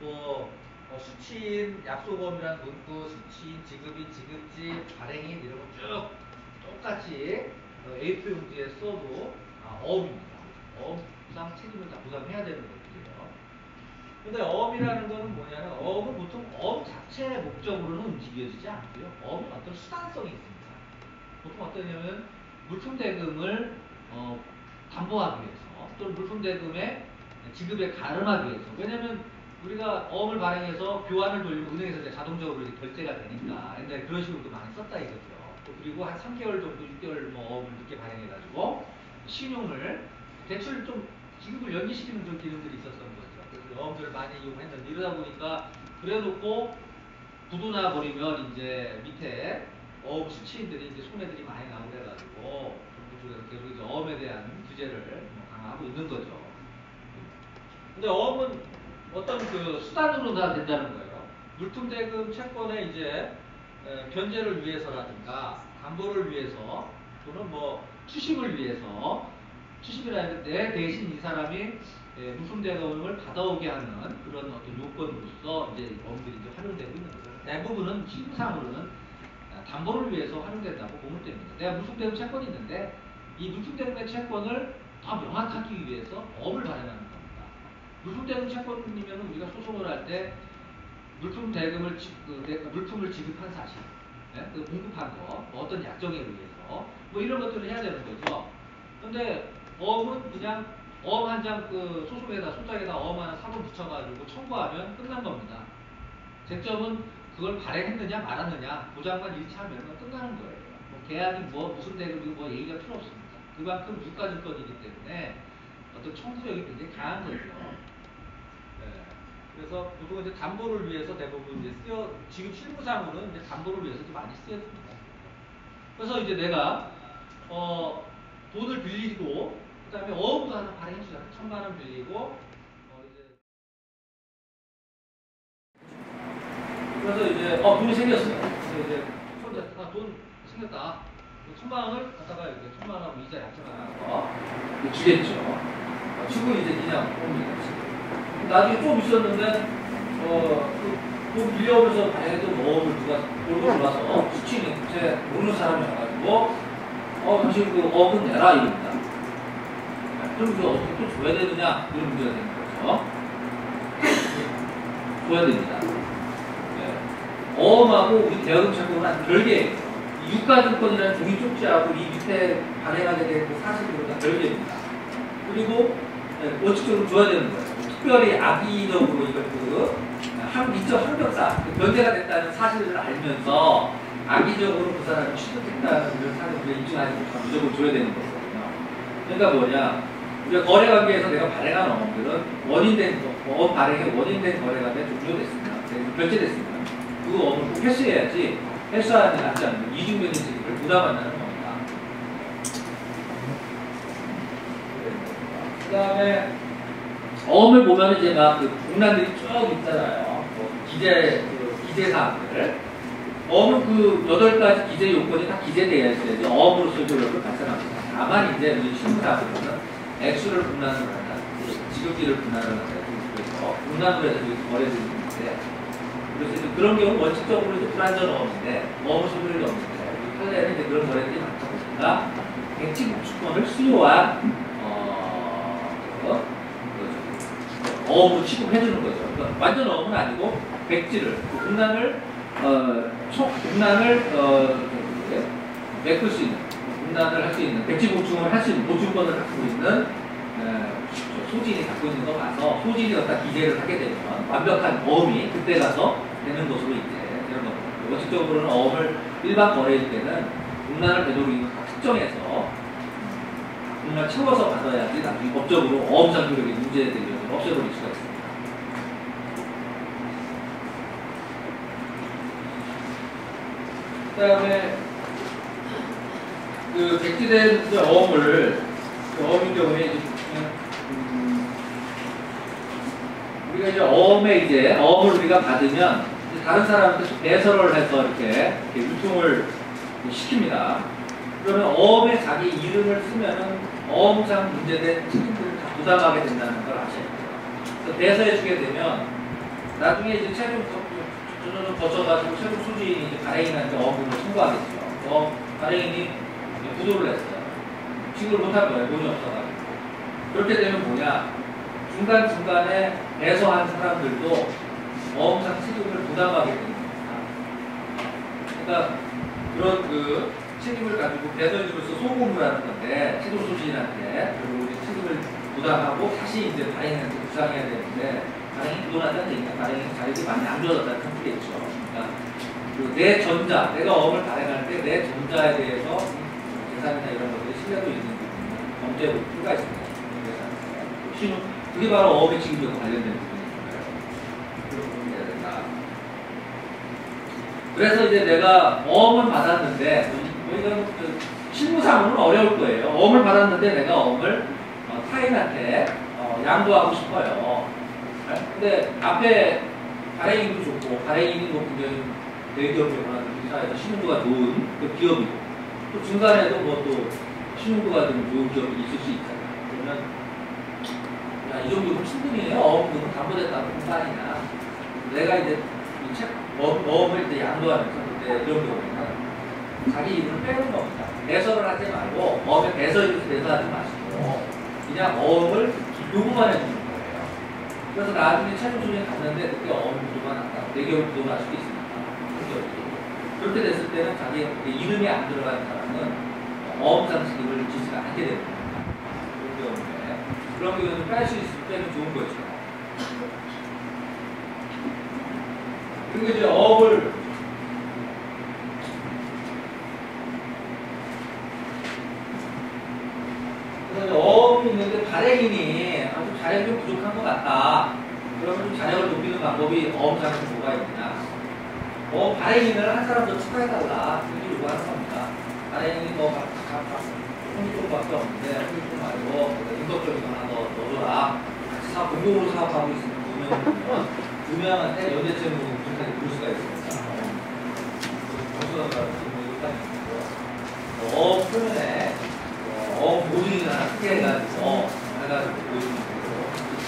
수취인, 약속어음이라는 문구, 수취인, 지급인, 지급지, 발행인 이런 거 쭉 똑같이 A4 용지에 써도 어음입니다. 어음상 책임을 다 부담해야 되는 것들이에요. 근데 어음이라는 거는 뭐냐면 어음은 보통 어음 자체의 목적으로는 움직여지지 않고요. 어음은 어떤 수단성이 있습니다. 보통 어떠냐면 물품 대금을 담보하기 위해서 또는 물품 대금의 지급에 가름하기 위해서. 왜냐면 우리가 어음을 발행해서 교환을 돌리면 은행에서 이제 자동적으로 이렇게 결제가 되니까 옛날에 그런 식으로도 많이 썼다 이거죠. 또 그리고 한 3개월 정도, 6개월 어음을 늦게 발행해가지고 신용을 대출 좀 지급을 연기시키는 그런 기능들이 있었던 거죠. 그래서 어음들을 많이 이용했는데 이러다 보니까 그래놓고 부도나 버리면 이제 밑에 어음 수취인들이 이제 손해들이 많이 나오게 해가지고 정부 쪽에서 계속 이제 어음에 대한 규제를 강화하고 있는 거죠. 근데 어음은 어떤 그 수단으로 다 된다는 거예요. 물품대금 채권의 이제 변제를 위해서라든가 담보를 위해서 또는 뭐 추심을 위해서 추심이라는 내 대신 이 사람이 물품대금을 받아오게 하는 그런 어떤 요건으로서 이제 어음들이 이제 활용되고 있는 거죠. 대부분은 실무상으로는 담보를 위해서 활용된다고 보면 됩니다. 내가 물품대금 채권이 있는데 이 물품대금의 채권을 더 명확하기 위해서 어음을 발행하는 겁니다. 물품대금 채권이면 우리가 소송을 할 때 물품대금을 물품을 지급한 사실, 그 공급한 거, 어떤 약정에 의해서 뭐 이런 것들을 해야 되는 거죠. 근데 어음은 그냥 어음 한 장 그 소송에다 소장에다 어음 하나 사본 붙여가지고 청구하면 끝난 겁니다. 쟁점은 그걸 발행했느냐 말았느냐 보장만 일치하면 끝나는 거예요. 뭐 계약이 무슨 대금이고 뭐 얘기가 필요 없습니다. 그만큼 유가증권이기 때문에 어떤 청구력이 굉장히 강한 거죠. 그래서 보통 이제 담보를 위해서 대부분 이제 지금 실무상으로는 이제 담보를 위해서 좀 많이 쓰여집니다. 그래서 이제 내가 돈을 빌리고 그다음에 어음도 하나 발행해주잖아요. 1,000만 원 빌리고 그래서 이제 돈이 생겼어요. 그래서 이제 돈 생겼다. 1,000만 원을 갖다가 이렇게 1,000만 원하고 이자 약정 하나 주겠죠. 주고 이제 그냥 옵니다. 나중에 좀 있었는데 돈 빌려오면서 발행했던 어음을 누가 몰고 들어와서 수취인 제 모르는 사람이 와가지고 당신 그 어음은 내라 이럽니다. 그럼 그 어떻게 또 줘야 되느냐 이런 문제가 되는 거죠. 줘야 됩니다. 어음하고 우리 대여금 채권은 별개예요. 유가증권이라는 종이 쪽지하고 이 밑에 발행하게 된 그 사실으로 다 별개입니다. 그리고 원칙적으로 줘야 되는 거예요. 특별히 악의적으로 이걸 미처 합격사 변제가 됐다는 사실을 알면서 악의적으로 그 사람이 취득했다는 그런 사실을 인증하지 못하면 무조건 줘야 되는 거거든요. 그러니까 뭐냐, 우리가 거래 관계에서 내가 발행한 어음들은 원인된 어음 발행에 원인된 거래가 종료됐습니다. 변제됐습니다. 그 어음을 꼭 회수해야지 회수하지 않으면 이중변제 책임을 부담한다는 겁니다. 그 다음에 어음을 보면 이제 막 그 공란들이 쭉 있잖아요. 기재 사항들. 어음은 그 8가지 기재 요건이 다 기재되어야 있어야지 어음으로서의 효력을 발생합니다. 다만 이제 우리 실무사들은 액수를 분란을 한다, 지급비를 분란을 한다, 그래서 분란을 해서 거래들이 있는데, 그래서 이제 그런 경우 원칙적으로 이제 불안전 어음인데 어음을 소멸이 없는데 판례에는 이제 그런 거래들이 많다 보니까 백지 복수권을 수요한 어음으로 취급해주는 거죠. 그러니까 완전 어음은 아니고 백지를 공란을 메꿀 수 있는, 공란을 할 수 있는, 백지 보충을 할 수 있는 보충권을 갖고 있는 소진이 갖고 있는 거 가서 소진이 갖다 기재를 하게 되면 완벽한 어음이 그때 가서 되는 것으로 이제 이런 겁니다. 원칙적으로는 어음을 일반 거래일 때는 공란을 되도록이면 특정해서 공란을 채워서 받아야지 나중에 법적으로 어음상 효력이 문제되면 없애버릴 수가 있습니다. 그 다음에 그 백지된 어음을 어음인 경우에 이제 우리가 이제 어음을 우리가 받으면 다른 사람한테 배설을 해서 이렇게 유통을 시킵니다. 그러면 어음에 자기 이름을 쓰면은 어음상 문제된 책임들을 다 부담하게 된다는 걸 아셔야 돼요. 그래서 배설해주게 되면 나중에 이제 최종 거쳐가지고 최종 수지인이 이제 발행인한테 어음을 청구하겠죠. 발행인이 부도를 했어요. 지급을 못할 거예요. 돈이 없어가지고. 그렇게 되면 뭐냐, 중간중간에 배서한 사람들도 어음상 책임을 부담하게 됩니다. 그러니까 그런 그 책임을 가지고 배설주로서 소금을 하는 건데 최종 수지인한테 그리고 이제 책임을 부담하고 다시 이제 발행인한테 부상해야 되는데 발행이 부도났다는 얘기가 발행이 자리들이 많이 안 좋아졌다는 뜻이겠죠. 그러니까 내 전자, 내가 어음을 발행할 때 내 전자에 대해서 재산이나 이런 것들이 신뢰도 있는 부분이 범죄 부분가 있습니다. 그게 바로 어음의 책임과 관련된 부분이니까요. 그런 부분이 해야 된다. 그래서 이제 내가 어음을 받았는데, 이건 실무상으로는 어려울 거예요. 어음을 받았는데 내가 어음을 타인한테 양도하고 싶어요. 근데 앞에 발행인도 좋고, 발행인이 뭐 굉장히 대기업이거나 우리사회에서 신용도가 좋은 그 기업이고, 또 중간에도 뭐 또 신용도가 좀 좋은 기업이 있을 수 있잖아요. 그러면 이 정도면 충분히 어음은 담보됐다는 공간이냐. 내가 이제 어음을 이제 양도하면서 그때 이런 경우에는 자기 이름을 빼는 겁니다. 배설을 하지 말고 어음에 배설하지 마시고 그냥 어음을 요구만 해주는 거예요. 그래서 나중에 최종 수준에 갔는데 그때 어음 부도가 났다. 4개월 부도가 날 수도 있습니다. 그렇게 됐을 때는 자기 이름이 안 들어간 사람은 어음상 책임을 지지가 않게 됩니다. 그런 경우에 그런 경우는 깔 수 있을 때는 좋은 거죠. 그리고 이제 어음을 그래서 어음이 있는데 발행인이 아주 자력이 좀 부족한 것 같다. 그러면 좀 자력을 높이는 방법이 어음상에서 뭐가 있느냐. 발행인을 한 사람 더 추가해달라. 이렇게 요구하는 겁니다. 발행인이 홍익동밖에 없는데 홍익동 말고 인덕적인 거 하나 더 넣어줘라. 같이 공동으로 사업하고 있으면 두 명한테 연대체로 부족하게 볼 수가 있습니다. 공수가 표면에 보증이나 크게 해가지고 보여주면 되고.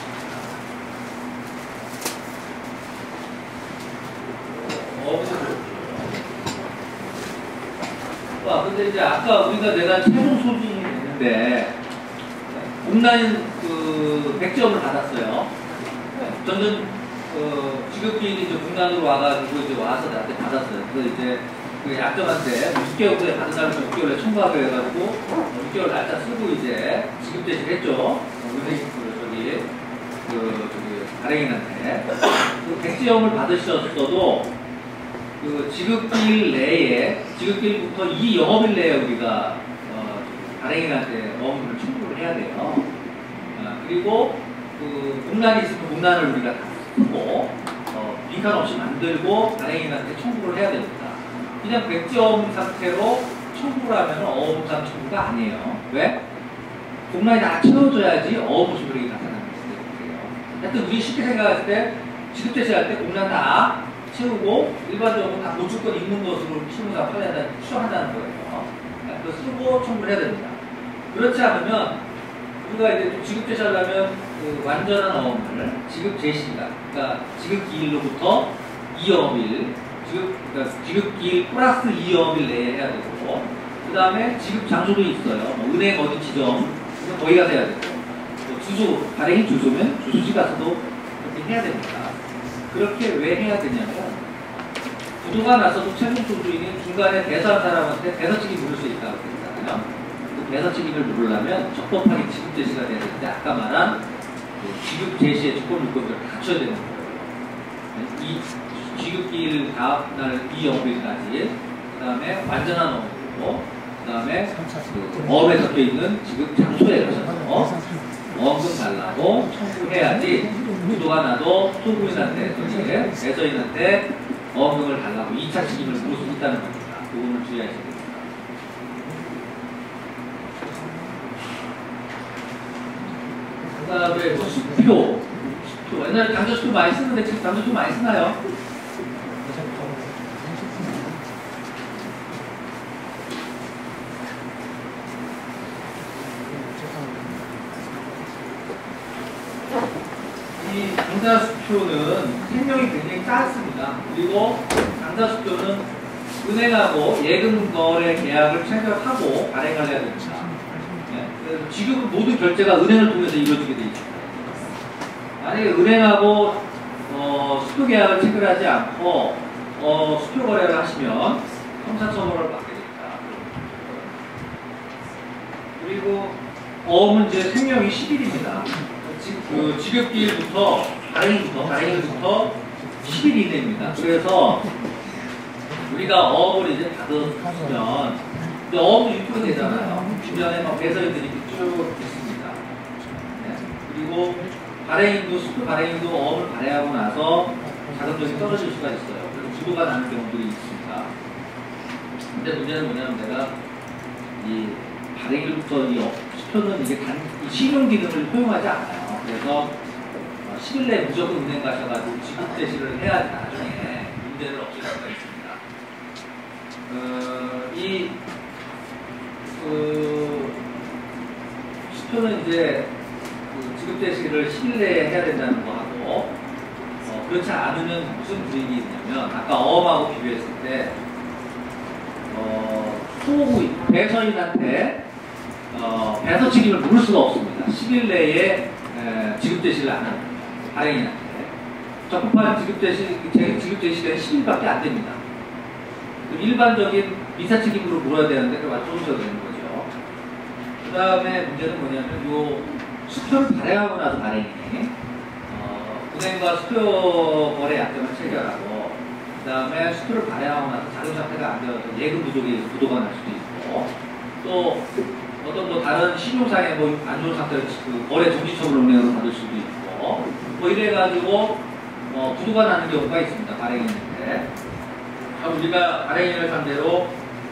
근데 이제 아까 내가 최종 소진이 됐는데 공란 그 100점을 받았어요. 저는 지급기일이 이제 공란으로 와가지고 이제 와서 나한테 받았어요. 그래서 이제 그 약점한테 6개월 후에 받은 사람은 6개월에 청구하게 해가지고 6개월 날짜 쓰고 이제 지급 제시를 했죠. 은행 저기 발행인한테 그 백지영을 받으셨어도 그 지급기일 내에 지급기일부터 이 영업일 내에 우리가 발행인한테 어음을 청구를 해야 돼요. 그리고 그 공란이 있으면 공란을 우리가 다 쓰고 빈칸 없이 만들고 발행인한테 청구를 해야 됩니다. 그냥 백지어음 상태로 청구를 하면 어음상 청구가 아니에요. 왜? 공란이 다 채워져야지 어음 수수료가 나타나는 거예요. 하여튼 우리 쉽게 생각했을 때 지급제시할 때 공란 다 채우고 일반적으로 다 보조권 있는 것으로 실무상 추정한다는 거예요. 그래서 쓰고 청구를 해야 됩니다. 그렇지 않으면 우리가 이제 또 지급 제시하려면 그 완전한 어음을 지급 제시가 그러니까 지급 기일로부터 2영업일 그러니까 지급 기일 플러스 2영업일 내에 해야 되고 그 다음에 지급 장소도 있어요. 뭐 은행 어디 지점 거기 가서 해야 되고 뭐 주소 발행인 주소면 주소지 가서도 그렇게 해야 됩니다. 그렇게 왜 해야 되냐면 부도가 나서도 최종 소주인이 중간에 대서한 사람한테 대서 책임 물을 수 있다고 했잖아요. 그 대서 책임을 물으려면 적법하게 지급 제시가 돼야 되는데 아까 말한 그 지급 제시의 조건 요건들을 갖춰야 되는 거예요. 이 지급기일 다음날 2영업일까지 그 다음에 완전한 어음이고 그 다음에 그 어음에 적혀있는 지급 장소에 가셔서 어음금 달라고 청구해야지 부도가 나도 소부인한테 대서인한테 어음금을 달라고 2차 책임을 물을 수 있다는 겁니다. 그 부분을 주의하셔야 됩니다. 그 다음에 뭐 수표 옛날에 당저수표 많이 쓰는데 지금 당저수표 많이 쓰나요? 이 당사수표는 생명이 굉장히 짧습니다. 그리고 당사수표는 은행하고 예금거래 계약을 체결하고 발행을 해야 됩니다. 네. 그래서 지금 모든 결제가 은행을 통해서 이루어지게 되어 있습니다. 만약에 은행하고 수표 계약을 체결하지 않고 수표 거래를 하시면 형사처벌을 받게 됩니다. 그리고 어음은 이제 생명이 10일입니다. 그 지급기일부터 발행일부터 10일 이내입니다. 그래서 우리가 어음을 이제 받으면 이제 어음도 유통이 되잖아요. 주변에 막 배서인들이 쭉 있습니다. 네. 그리고 발행인도 수표 발행인도 어음을 발행하고 나서 자금력이 떨어질 수가 있어요. 그래서 부도가 나는 경우들이 있습니다. 근데 문제는 뭐냐면 내가 이 발행일부터 이 수표는 이게 이 신용 기능을 허용하지 않아요. 그래서 10일 내에 무조건 은행 가셔가지고 지급 제시를 해야지 나중에 문제를 없앨 수가 있습니다. 수표는 이제 지급 제시를 10일 내에 해야 된다는 거 하고 그렇지 않으면 무슨 불이익이 있냐면 아까 어음하고 비교했을 때 소부인 배서인한테 배서 책임을 물을 수가 없습니다. 10일 내에 지급 제시를 안 합니다. 발행인한테 적법한 지급 제시는 10일밖에 안 됩니다. 일반적인 미사 책임으로 물어야 되는데 그걸 맞춰주셔야 되는 거죠. 그 다음에 문제는 뭐냐면 요 수표를 발행하고 나서 발행인이 은행과 수표 거래 약정을 체결하고 그 다음에 수표를 발행하고 나서 자금 상태가 안 되어서 예금 부족이 부도가 날 수도 있고 또 어떤 뭐 다른 신용상의 뭐 안 좋은 상태로 그 거래 정지처분을 은행으로 받을 수도 있고 뭐 이래가지고 부도가 나는 경우가 있습니다. 발행인한테. 그럼 우리가 발행인을 상대로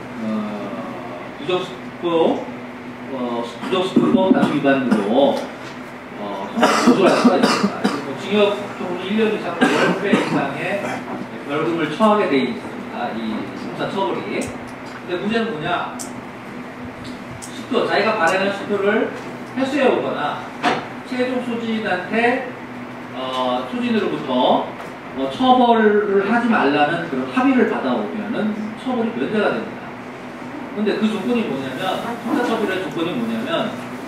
부정수표법 다수 위반으로 고소할 수가 있습니다. 징역형으로 1년 이상 10배 이상의 벌금을 처하게 되어 있습니다. 이 형사처벌이. 근데 문제는 뭐냐? 수표, 자기가 발행한 수표를 회수해 오거나 최종 소진한테 소진으로부터 처벌을 하지 말라는 그런 합의를 받아오면은 처벌이 면제가 됩니다. 근데 그 조건이 뭐냐면, 형사처벌의 조건이 뭐냐면,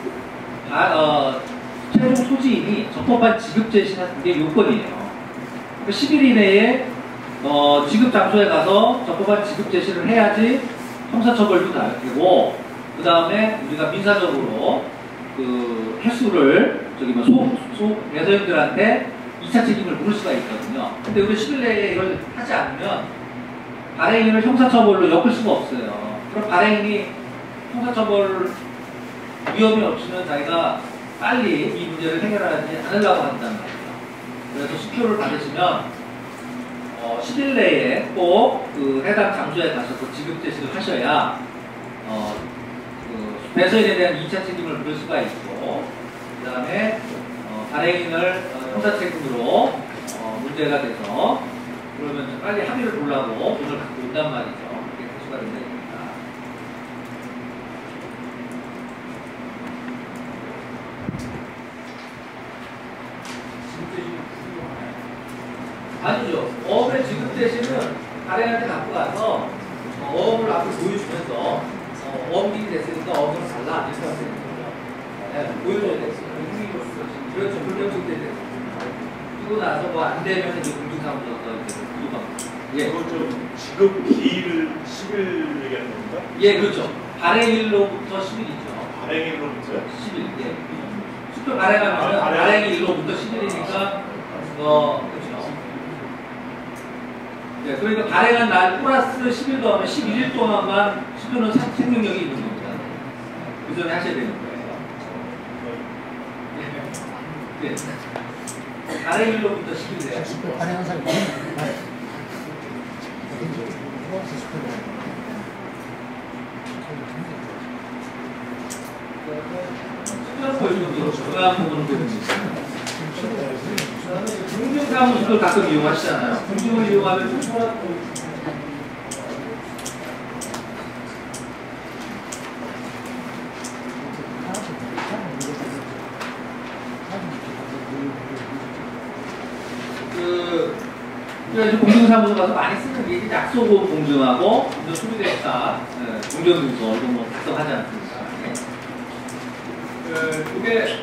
최종 소지인이 적법한 지급 제시하는 게 요건이에요. 10일 이내에 지급 장소에 가서 적법한 지급 제시를 해야지 형사처벌도 되고, 그 다음에 우리가 민사적으로 그 횟수를 배서인들한테 2차 책임을 물을 수가 있거든요. 근데 우리 10일 내에 이걸 하지 않으면 발행인을 형사처벌로 엮을 수가 없어요. 그럼 발행인이 형사처벌 위험이 없으면 자기가 빨리 이 문제를 해결하지 않으려고 한단 말이에요. 그래서 수표를 받으시면 10일 내에 꼭 그 해당 장소에 가셔서 지급 제시를 하셔야 그 배서인에 대한 2차 책임을 물을 수가 있고, 그 다음에 발행인을 형사 책임으로 문제가 돼서 그러면 빨리 합의를 보려고 돈을 갖고 온단 말이죠. 그게 대수가 된다 입니다. 아니죠. 어업의 지급 대신은 발행한테 갖고 가서 어업을 앞으로 보여주면서 어업이 됐으니까 어업을 달라 이렇게 하면 되는 거죠. 네, 보여줘야 됐어요. 그렇죠. 불경증 때 됐어요. 그리고 나서 뭐 안 되면 이제 공중사무소에서 이제 부도가. 예. 그거 좀 지급 기일을 10일 얘기하는 겁니까? 예, 그렇죠. 발행일로부터 10일이죠. 발행일로부터요? 10일. 예. 수표 발행하면 발행일로부터 10일이니까 그렇죠. 네, 그러니까 발행한 날 플러스 10일 더하면 11일 동안만 수표는 생명력이 있는 겁니다. 그 전에 하셔야 되는 거예요. 네. 발행일로부터 10일이에요. 수표 발행한 사람이 수표를 보여주는 거 중요한 부분은 보여줍니다. 공중사무소를 가끔 이용하시잖아요. 공중을 이용하면 그래서 공중사무소 가서 많이 쓰는 게 약소보험 공증하고 소비대차 공정증서 이런 거 작성하지 않습니까? 그게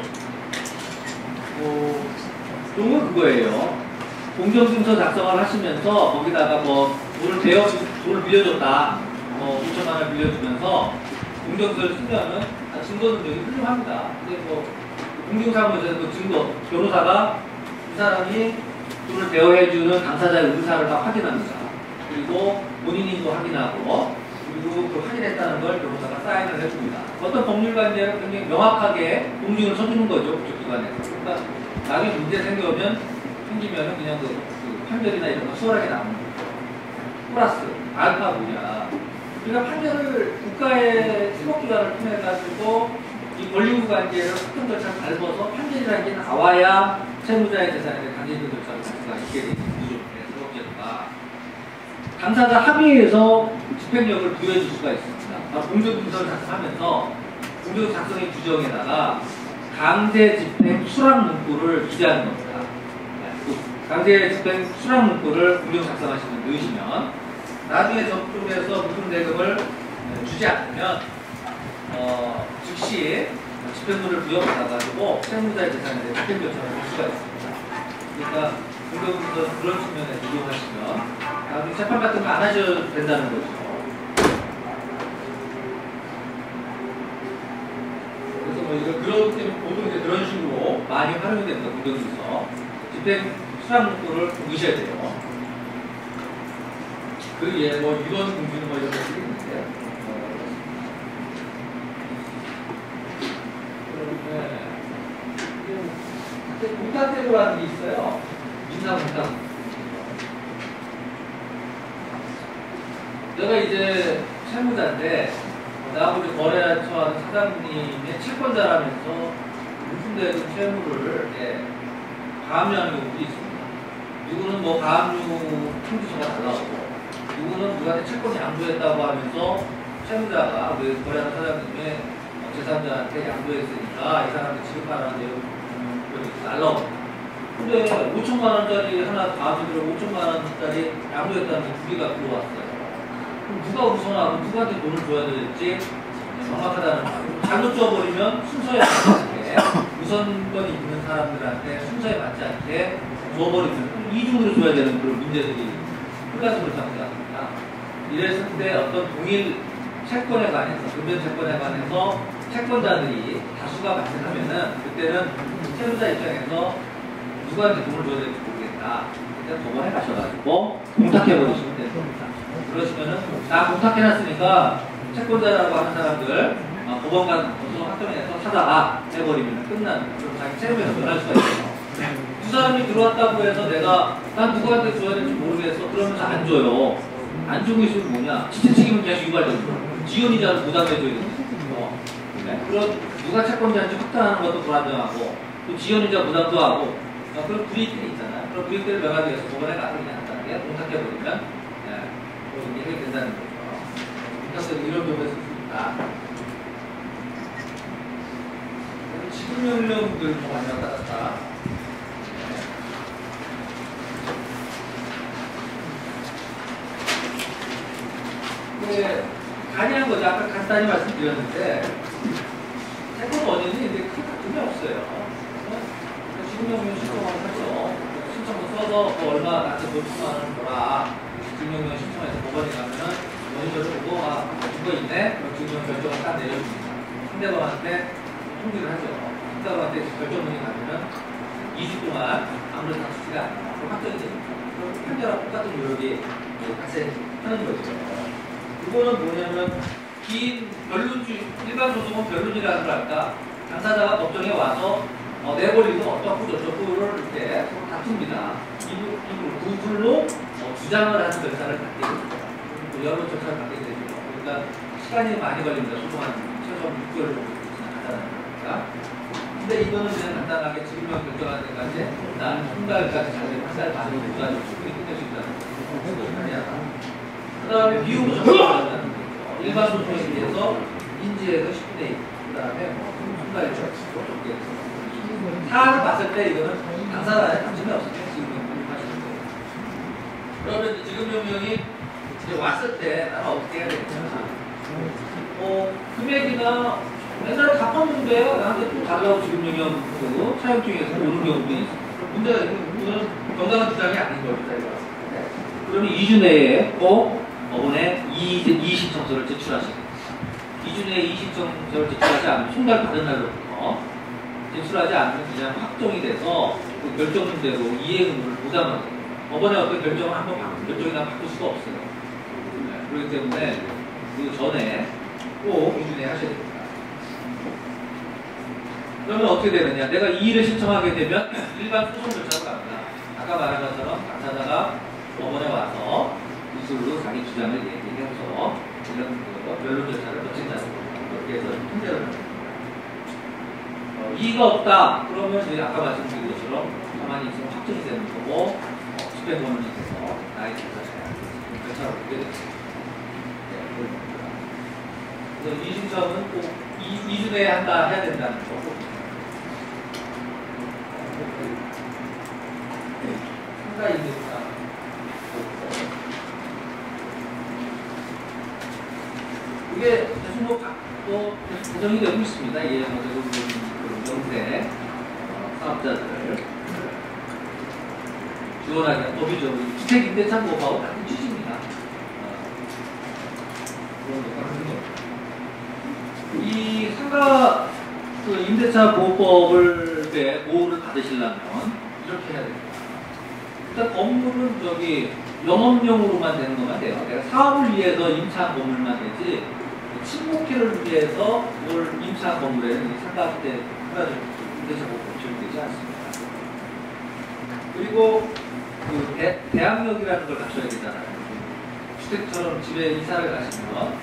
종은 그거예요. 공정증서 작성을 하시면서 거기다가 뭐 돈을 빌려줬다, 5천만 원을 빌려주면서 공정증서를 쓰면은 증거 능력이 훌륭합니다. 근데 뭐 공중사무소에서 그 증거 변호사가 이 사람이 돈을 대여해주는 당사자의 의사를 다 확인합니다. 그리고 본인이 또 확인하고, 그리고 그 확인했다는 걸 변호사가 사인을 해줍니다. 어떤 법률관계를 굉장히 명확하게 공증을 서주는 거죠, 그쪽 기관에서. 그러니까 나중에 문제 생기면 그냥 그 판결이나 이런 거 수월하게 나오는 거죠. 플러스 알파 뭐냐. 우리가 판결을 국가의 사법기관을 통해 가지고 이 권리구 관계를 확정 절차를 밟아서 판결이라는 게 나와야 채무자의 재산에 대한 강제적 절차를 갈 수가 있게 되는 구조인데, 사법제도가 당사자 합의해서 집행력을 부여해 줄 수가 있습니다. 공정증서를 작성하면서 공정 작성의 규정에다가 강제 집행 수락 문구를 기재하는 겁니다. 강제 집행 수락 문구를 공정 작성하시면 넣으시면 나중에 저쪽에서 무슨 대금을 주지 않으면 즉시 집행물을 부여받아가지고 채무자의 재산에 대해 집행 절차를 할 수가 있습니다. 그러니까 공정증서 그런 측면에서 이용하시면 나중에 재판 같은 거 안 하셔도 된다는 거죠. 그렇기 때문에 보통 이제 그런 식으로 많이 활용이 됩니다. 공정증서 집행 수락 문구를 넣으셔야 돼요. 그리고 뭐 유언 공주는 뭐 이런 것들이 있는데, 그다음에 공탁제도라는 게 있어요. 민사공탁. 내가 이제 채무자인데 나하고 이제 거래처하는 사장님의 채권자라면서 무슨 채무를 가압류하는 경우도 있습니다. 누구는 뭐 가압류 통지서가 달라오고, 누구는 누구한테 채권을 양도했다고 하면서 채무자가 그 거래하는 사장님의 제3자한테 양도했으니까 이 사람한테 지급하라는 내용이 날라옵니다. 근데 5천만 원짜리 하나 가압류 들어 5천만 원짜리 양도했다는 게 두 개가 들어왔어요. 그럼 누가 우선하고 누구한테 돈을 줘야 될지 정확하다는 거예요. 잘못 줘버리면 순서에 맞지 않게, 우선권이 있는 사람들한테 순서에 맞지 않게 줘버리면 이중으로 줘야 되는 그런 문제들이 플라스를 잡습니다. 이랬을 때 어떤 동일 채권에 관해서, 금전 채권에 관해서 채권자들이 다수가 발생하면은 그때는 채무자 입장에서 누구한테 돈을 줘야 될지 모르겠다. 일단 법원에 가셔가지고 공탁해버리시면 되는 겁니다. 그러시면은 다 공탁해놨으니까 채권자라고 하는 사람들 법원과 고소 확정해서 사다가 해버리면 끝나는 거예요. 그럼 자기 채무에서 변할 수가 있어요. 두 사람이 들어왔다고 해서 내가 난 누구한테 줘야 될지 모르겠어. 그러면서 안 줘요. 안 주고 있으면 뭐냐? 지체 책임은 계속 유발되는 거예요. 지연이자를 부담해줘야 되는 거예요. 네. 그럼 누가 채권자인지 확정하는 것도 불안정하고 또 지연이자 부담도 하고 그런 불이익들이 있잖아요. 그런 불이익들을 명하기 위해서 법원에 가서 그냥 간단하게 공탁해버리면 이게 해결된다는 거죠. 그래서 이런 경우에 있습니다. 지급명령들 좀 많이 왔다 갔다. 간이한 거죠. 아까 간단히 말씀드렸는데 채권 원인이 이제 큰 다툼이 없어요. 지급명령 신청을 하죠. 신청서 써서 얼마 나한테 돈 1000만 원을 줘라. 지급명령 신청해서 법원에 가면은 원인을 보고 이거 있네. 그럼 지급명령 결정을 딱 내려줍니다. 상대방한테 통지를 하죠. 상대방한테 결정문이 가면은 2주 동안 아무런 장치가 안 나와. 그럼 확정이 됩니다. 그럼 판결하고 똑같은 노력이 발생하는 거죠. 그거는 뭐냐면 긴 변론주 일반 소송은 변론이라는 걸 할까 당사자가 법정에 와서 내버리고 어떻고 저쩌고를 이렇게 서로 다툽니다. 이 부분로 주장을 하는 절차를 갖게 됩니다. 여러 절차를 갖게 되죠. 그러니까 시간이 많이 걸립니다. 소송하는 최소 6개월 정도 지나가다는 거니까. 근데 이거는 그냥 간단하게 지급명 결정하는 데까지 한 달까지 한 달 반을 보다니 충분히 끝낼 수 있다는 거죠. 그 다음에 비용을 정해준다는 거죠. 일반 소송에 비해서 인지에서 10분의 1. 그 다음에 한 달에 정해서 사안을 봤을 때 이거는 당사자의 감정이 없으면 지급명령을 하시는 거예요. 그러면 지급명령이 이제 왔을 때 나는 어떻게 해야 되겠냐. 금액이나 옛날에 갚았는데 나한테 또 달라고 지급명령 그 사용 중에서 오는 경우도 있어요. 문제가 이거는 정당한 주장이 아닌 거죠. 그러면 2주 내에 꼭 법원에 이의 신청서를 제출하시고 2주 내에 이의 신청서를 제출하지 않으면 송달 받은 날로부터 제출하지 않으면 그냥 확정이 돼서 그 결정문대로 이해 의무를 부담하게 돼요. 법원의 어떤 결정을 한번 결정이나 바꿀 수가 없어요. 그렇기 때문에 그 전에 꼭 2주 내에 하셔야 됩니다. 그러면 어떻게 되느냐? 내가 이의를 신청하게 되면 일반 소송 절차로 갑니다. 아까 말한 것처럼 당사자가 법원에 와서 이술로 자기 주장을 얘기해서 이런 변론 절차를 거친다는 거죠. 그렇게 해서 통제를 합니다. 이의가 없다. 그러면 이제 아까 말씀드린 것처럼 가만히 있으면 확정이 되는 거고 집행권은 있어서 나의 절차를 보게 됩니다. 그래서 이 신청은 꼭 2주 내에 해야 된다는 거고 상가입니다. 이게 계속 또 개정이 되고 있습니다. 예, 영세 사업자들을 지원하기 법이죠. 주택임대차보호법하고 같은 취지입니다. 이 상가 그 임대차 보호법을 보호를 받으시려면 이렇게 해야 됩니다. 일단 건물은 영업용으로만 되는 것만 돼요. 내가 사업을 위해서 임차한 건물만 되지 침목회를 위해서 뭘 임차한 건물에는 상가 때 임대차 보호법 적용되지 않습니다. 그리고 그 대항력이라는 걸 갖춰야 되잖아요. 주택처럼 집에 이사를 가시면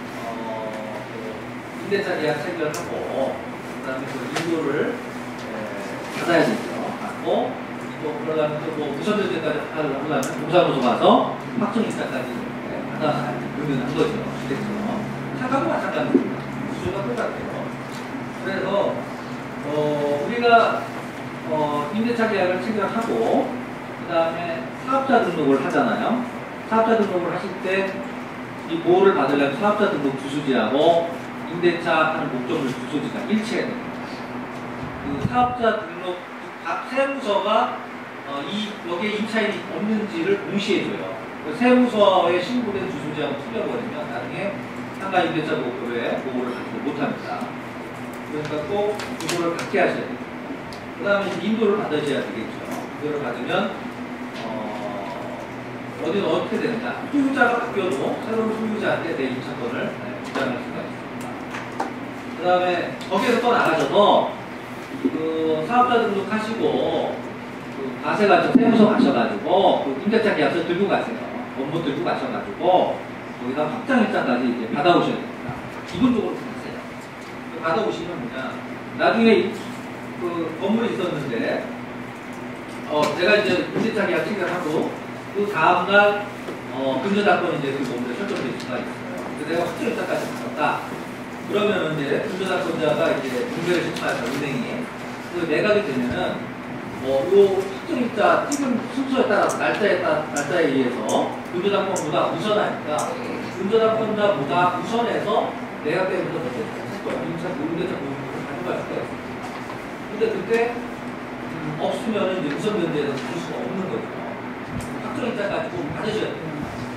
임대차 계약 체결하고 그다음에 그 인도를 받아야 되죠. 받고 또 그러려면 또 뭐 무선될 때까지 하려면 동사무소 가서 확정 이사까지 받아야 거죠. 주택처럼. 상가도 마찬가지입니다. 구조가 똑같아요. 그래서 우리가 임대차 계약을 체결하고 그 다음에 사업자 등록을 하잖아요. 사업자 등록을 하실 때 이 보호를 받으려면 사업자 등록 주소지하고 임대차 하는 목적물 주소지가 일치해야 됩니다. 그 사업자 등록 각 세무서가 여기에 임차인이 없는지를 공시해줘요. 그 세무서에 신고된 주소지하고 틀려버리면 나중에 상가 임대차 보호에 보호를 받지 못합니다. 그러니까 꼭 주소를 갖게 하셔야 됩니다. 그 다음에 인도를 받으셔야 되겠죠. 인도를 받으면 어디는 어떻게 되느냐. 소유자가 바뀌어도 새로운 소유자한테 내 임차권을 주장할 수가 있습니다. 그 다음에 거기에서 또 나가셔서 그 사업자 등록하시고 그 가세관청 세무서 가셔가지고 그 임대차 계약서 들고 가세요. 업무 들고 가셔가지고 거기다 확장일자까지 이제 받아오셔야 됩니다. 기본적으로 가세요. 받아오시면 뭐냐, 나중에 그 건물이 있었는데 제가 이제 임대차 계약 체결하고 그 다음날 근저당권이 이제 그 건물에 설정될 수가 있어요. 그래서 내가 확정일자까지 받았다. 그러면은 이제 근저당권자가 이제 분배를 신청해서 은행이 그 매각이 되면은 요 확정일자 찍은 순서에 따라서 날짜에 의해서 근저당권보다 우선하니까 근저당권자보다 우선해서 매각되면서 임차 임대차 보증금을 가져갈 수가 있어요. 근데 그때 없으면 이제 우선 변제에서 줄 수가 없는 거죠. 확정일자까지 꼭 받으셔야 돼요.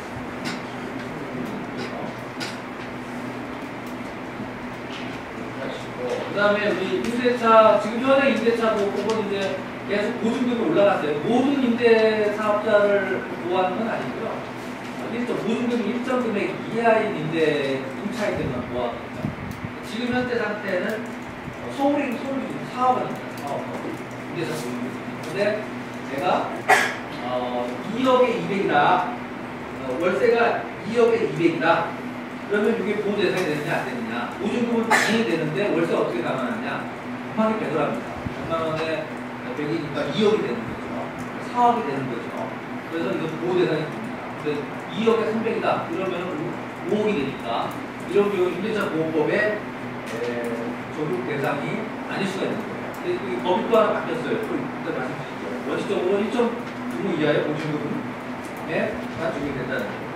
그 다음에 우리 임대차, 지금 현행 임대차 보고는 이제 계속 보증금이 올라갔어요. 모든 임대 사업자를 보호하는 건 아니고요. 보증금이 일정 금액 이하인 임차인들만 보호합니다. 지금 현재 상태는 서울이 사업원입니다. 임대차 보증금. 근데 제가 2억에 200이다. 월세가 2억에 200이다. 그러면 이게 보호 대상이 되느냐 안 되느냐. 보증금은 당연히 되는데 월세가 어떻게 감안하냐. 곱하기 100을 합니다. 100만 원에 100이니까 2억이 되는 거죠. 4억이 되는 거죠. 그래서 이건 보호 대상이 됩니다. 근데 2억에 300이다. 그러면 5억이 되니까 이런 경우 임대차 보호법에 적용 대상이 아닐 수가 있는 거예요. 근데 이 법이 또 하나 바뀌었어요. 또 이따 말씀드리죠. 원칙적으로 1.9 이하의 보증금에 다 적용된다는 거예요.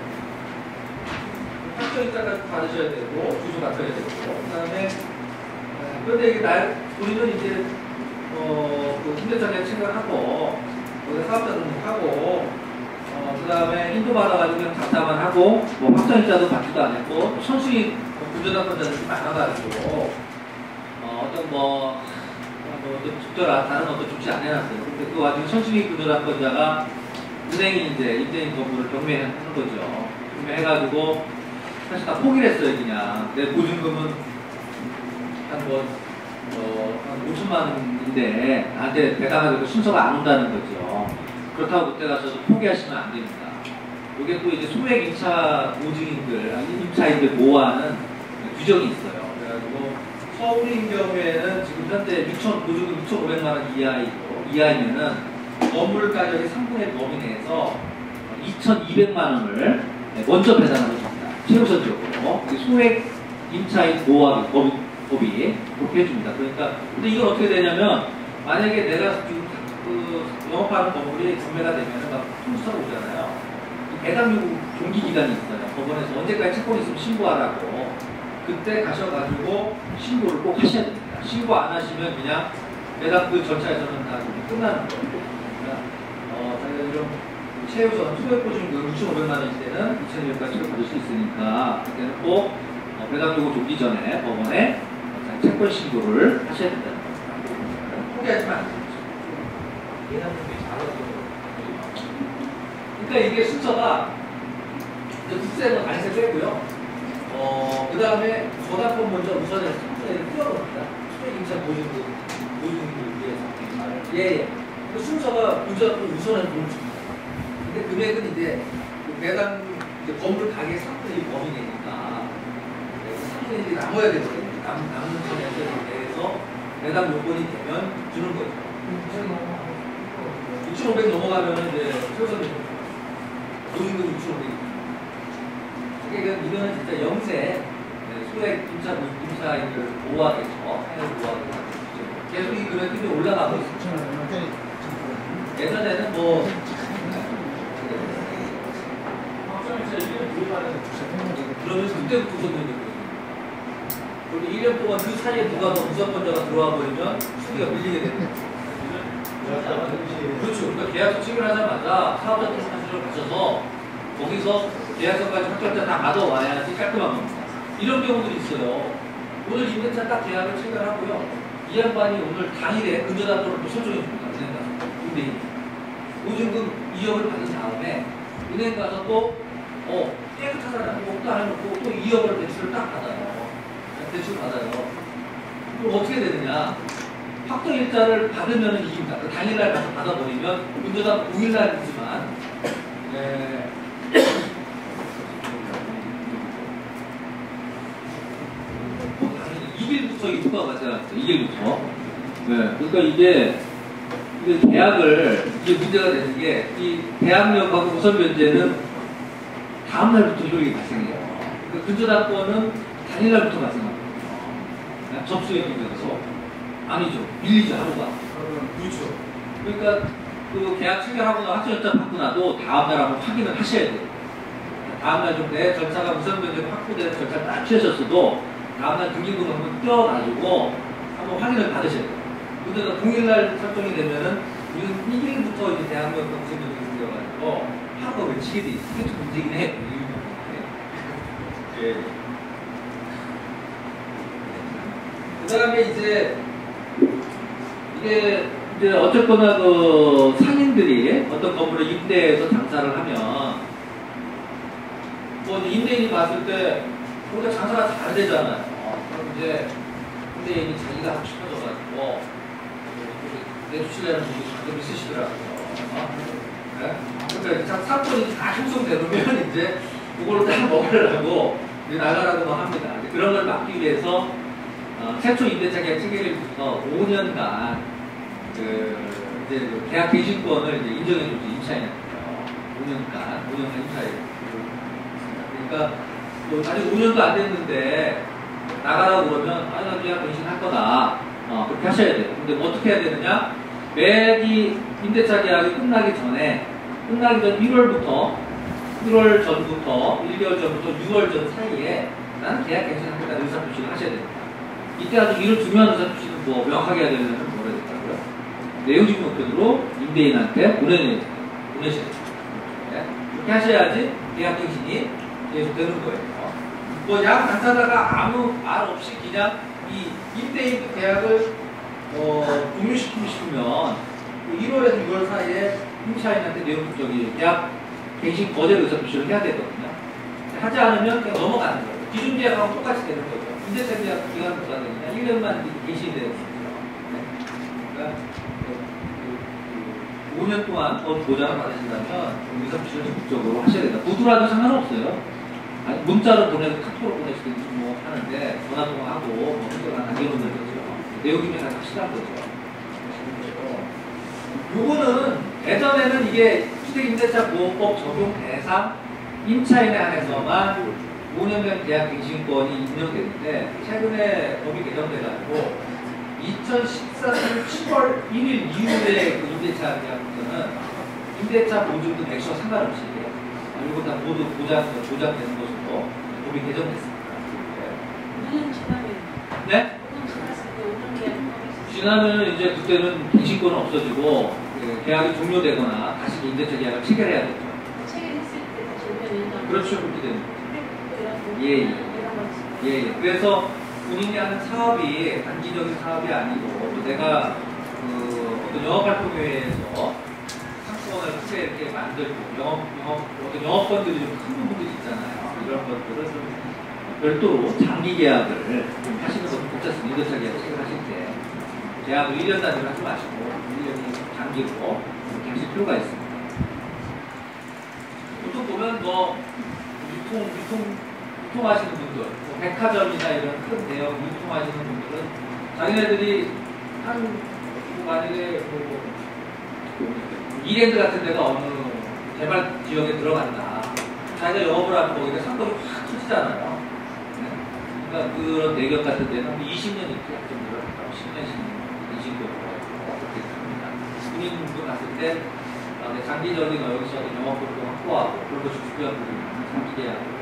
확정일자까지 받으셔야 되고 주소 갖춰야 되고 그 다음에 그런데 이게 우리는 이제 그 임대차 계약 체결하고 거기다 사업자 등록하고 그 다음에 인도 받아가지고 그냥 잡담만 하고 뭐 확정일자도 받지도 않았고 선수익 근저당권자들이 많아가지고 어떤 적절한 다른 어떤 조치 안 해놨어요. 근데 그 와중에 선수익 근저당권자가 은행이 이제 임대인 건물을 경매하는 거죠. 경매해가지고 사실 다 포기를 했어요. 그냥 내 보증금은 한 5천만 원인데 나한테 배당하기도 순서가 안 온다는 거죠. 그렇다고 그때 가서도 포기하시면 안 됩니다. 이게 또 이제 소액 임차 보증인들, 임차인들 보호하는 규정이 있어요. 그래가지고 서울인 경우에는 지금 현재 보증금 6,500만 원 이하이면은 건물 가격의 3분의 1 범위 내에서 2,200만 원을 먼저 배당하는 겁니다. 최우선적으로 소액 임차인 보호하기 법이 그렇게 해줍니다. 그러니까 근데 이건 어떻게 되냐면 만약에 내가 지금 영업하는 건물이 경매가 되면은 막 통수사가 오잖아요. 배당 요구 종기 기간이 있어요. 법원에서 언제까지 채권이 있으면 신고하라고. 그때 가셔가지고 신고를 꼭 하셔야 됩니다. 신고 안 하시면 그냥 배당 그 절차에서는 다 끝나는 거예요. 그러니까 자기가 좀 최우선 소액 보증금 6,500만 원일 때는 2,200까지 받을 수 있으니까 그때는 꼭 배당 요구 줬기 전에 법원에 채권 신고를 하셔야 된다는 겁니다. 포기하지만 안 됩니다. 그러니까 이게 순서가 국세는 관세 빼고요. 그 다음에 저당권 먼저 우선해서 3분의 1을 풀어봅니다. 소액 임차 보증금을 위해서. 예. 그 순서가 무조건 우선은 돈을 줍니다. 근데 금액은 이제 배당 건물 가격 3분의 1 범위 내니까 3분의 1이 남아야 되거든요. 남는 금액에 대해서 배당 요건이 되면 주는 거죠. 6,500 넘어가면 이제 최우선 보증금 6,500. 그러니까 이거는 진짜 영세 소액 임차인들을 보호하겠죠. 사연을 보호하겠죠. 계속 이 금액이 올라가고 있습니다. 예전에는 뭐 그러면 그때부터 우선권이거든요. 그리고 1년 동안 그 사이에 누가 더 우선권자가 들어와 버리면 수리가 밀리게 됩니다. 그렇죠. 그러니까 계약서 체결하자마자 사업자 등록사실을 가셔서 거기서 계약서까지 확정자 다 받아와야지 깔끔한 겁니다. 이런 경우들이 있어요. 오늘 임대차 딱 계약을 체결하고요. 이 양반이 오늘 당일에 근저당권을 또 설정해 줍니다. 은행 가서. 근데 보증금 2억을 받은 다음에 은행 가서 또 깨끗하잖아요. 뭐도 안 해놓고 또 2억을 대출을 딱 받아요. 대출 받아요. 그럼 어떻게 되느냐? 확정일자를 받으면 이깁니다. 당일날 가서 받아버리면 근저당 5일날이지만 이길부터 입구가 맞아놨어요. 이길부터. 네. 그러니까 이게 계약을, 이게 문제가 되는 게, 이 대학력하고 우선 변제는 다음날부터 효력이 발생해요. 그러니까 근저당권은 당일날부터 발생합니다. 네? 접수에 비해서. 아니죠. 밀리죠, 하루가. 그렇죠. 그러니까 그 계약 체결하고 확정일자 받고 나도 다음날 한번 확인을 하셔야 돼요. 다음날 좀 내 절차가 우선 변제가 확보되는 절차를 딱 취하셨어도 다음날 등기금 한번 떼어가지고 한번 확인을 받으셔야 돼요. 근데 동일날 설정이 되면은 우리는 1일부터 이제 대학교가 우선 변제가 생겨가지고 하루가 외치게 돼 있어요. 이게 좀 문제긴 해. 예. 그 다음에 이제 이제 어쨌거나 그 상인들이 어떤 건물을 임대해서 장사를 하면 뭐 임대인이 봤을 때 우리가 장사가 잘 되잖아요. 그럼 이제 임대인이 자기가 하고 싶어져가지고 내주실래는 분이 가끔 있으시더라고요. 네? 그러니까 사건이 다 형성되면 이제 그걸로 다 먹으려고 나가라고 합니다. 그런 걸 막기 위해서 최초 임대차 계약 체결일부터 5년간 이제 계약 갱신권을 이제 인정해주지 임차인한테요. 5년간 임차인. 그러니까 아직 5년도 안 됐는데 나가라고 그러면 나 계약 갱신할 거다. 그렇게 하셔야 돼요. 근데 뭐 어떻게 해야 되느냐? 매기 임대차 계약이 끝나기 전 1월 전부터 1개월 전부터 6월 전 사이에 나는 계약 갱신하겠다 의사표시를 하셔야 됩니다. 이때 아주 이를 중요한 의사표시는 뭐 명확하게 해야 되려면 뭐라 했다고요? 내용증 목표로 임대인한테 보내셔야 돼요. 네? 그렇게 하셔야지 계약 갱신이 계속 되는 거예요. 뭐 양 당사자가 아무 말 없이 그냥 이 임대인 계약을 종료시키고 싶으면 1월에서 6월 사이에 임차인한테 계약 갱신 거절 의사표시를 해야 되거든요. 하지 않으면 그냥 넘어가는 거예요. 기준 계약하고 똑같이 되는 거죠. 임대차 계약 기간은 뭐가 되느냐? 1년만 갱신이 되는 거죠. 네. 그러니까 5년 동안 더 보장을 받으신다면 의사표시를 적극적으로 하셔야 된다. 구두라도 상관없어요. 문자로 보내서 카톡으로 보내시든지 뭐 하는데 전화 통화하고 뭐 흔들어 남겨놓는 거죠. 내용이 가장 확실한 거죠. 요거는 예전에는 이게 주택임대차보호법 적용 대상 임차인에 한해서만 5년간 계약 갱신권이 인정되는데 최근에 법이 개정돼가지고 2014년 7월 1일 이후에 그 임대차 계약부터는 임대차 보증금 액수와 상관없이 이거 다 모두 보장되는 것으로 법이 개정됐습니다. 5년 지나면 네? 5년 지났을 때 5년 계약이 지나면 이제 그때는 갱신권은 없어지고 계약이 종료되거나 다시 임대차 계약을 체결해야 되죠. 체결했을 때 다시 5년 연장. 그렇죠, 그렇게 되는 거죠. 예. 그래서 본인이 하는 사업이 단기적인 사업이 아니고 또 내가 어떤 영업활동회에서 상권을 크게 이렇게 만들고 어떤 영업권들이 좀 큰 부분들이 있잖아요. 이런 것들을 좀 별도로 장기 계약을 좀 하시는 것도 괜찮습니다. 임대차 계약 체결하실 때 계약을 1년 단위로 하지 마시고 1년이 장기로 그렇게 하실 필요가 있습니다. 보통 보면 뭐 유통하시는 분들, 뭐 백화점이나 이런 큰 대형 유통하시는 분들은 자기네들이 만약에 이랜드 같은 데가 어느 개발 지역에 들어간다. 자기가 영업을 하면 거기가 상권이 확 터지잖아요. 네? 그러니까 그런 대기업 같은 데는 20년 이렇게 정도를 한다고 10년, 20년 그렇게 합니다. 군인분 갔을 때 장기적인 여기서 영업활동 확보하고 그런 것이 중요한 부분입니다. 장기 계약을.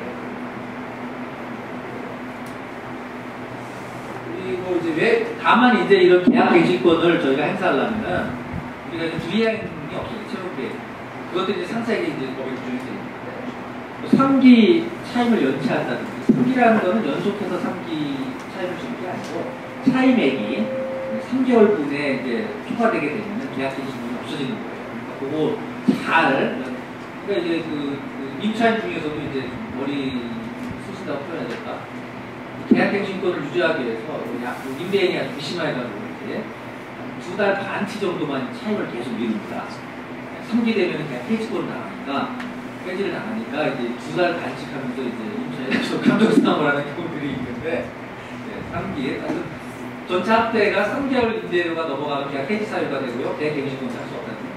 그리고 이제 다만 이제 이런 계약 갱신권을 저희가 행사하려면은 우리가 이제 주의사항이 없어요. 체육계. 그것도 이제 상세하게 이제 법에 규정이 되어 있는데 3기 차임을 연체한다든지 3기라는 거는 연속해서 3기 차임을 주는 게 아니고 차임액이 3개월분에 이제 초과되게 되면 계약갱신권이 없어지는 거예요. 그러니까 그거 잘, 그러니까 이제 그 임차인 중에서도 이제 머리 쓰신다고 표현해야 될까? 계약갱신권을 유지하기 위해서 임대인이 아주 무심하게가지고 이렇게 2달 반치 정도만 차임을 계속 미룹니다. 3기 되면 그냥 폐지권을 나가니까, 폐지를 나가니까 이제 2달 반씩 하면서 이제 임차인에서 감정상을 하는 경우들이 있는데, 3기, 전체 합대가 3개월 임대료가 넘어가면 그냥 폐지 사유가 되고요. 계약갱신권을 할 수 없다는 거예요.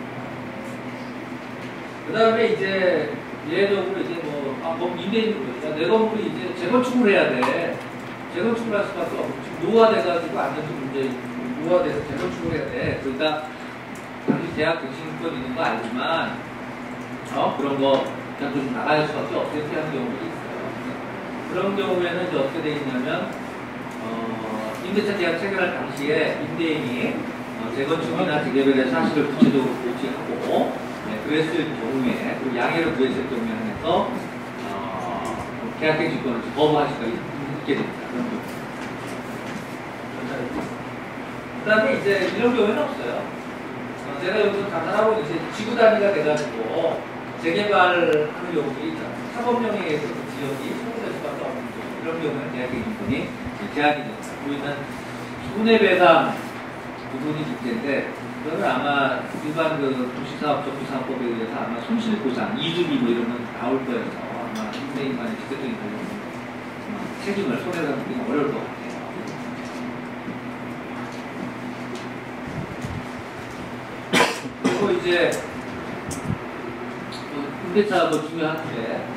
그 다음에 이제 예외적으로 이제 뭐 임대인으로 내 건물이 이제 재건축을 해야 돼. 재건축을 할 수밖에 없고 노화돼가지고 안전도 문제 노화돼서 재건축을 해야 돼. 그러니까 당연히 계약갱신권 있는 거 알지만 그런 거 그냥 좀 나갈 수밖에 없게 하는 경우들이 있어요. 그런 경우에는 이제 어떻게 돼 있냐면 임대차 계약 체결할 당시에 임대인이 재건축이나 재개발의 사실을 구체적으로 고지하고 그랬을 경우에 그리고 양해를 구했을 경우에 한해서 계약갱신권을 거부할 수가 있게 됩니다. 그런 경우. 그 다음에 이제 이런 경우에는 없어요. 제가 여기서 감사하고 이제 지구 단위가 돼가지고 재개발하는 경우들이 있잖아요. 사법령에 의해서 그 지역이 소멸될 수밖에 없는 경우. 이런 경우는 계약갱신권이 제한이 됩니다. 우리는 손해배상 부분이 문제인데 그러면 아마 일반 그 도시사업적부사업법에 의해서 아마 손실보상, 이주비 뭐 이런 건 나올 거여서 아마 임대인 간의 직접적인 책임을 손해배상 부리기 어려울 것 같아요. 그리고 이제 임대차 뭐 중요한데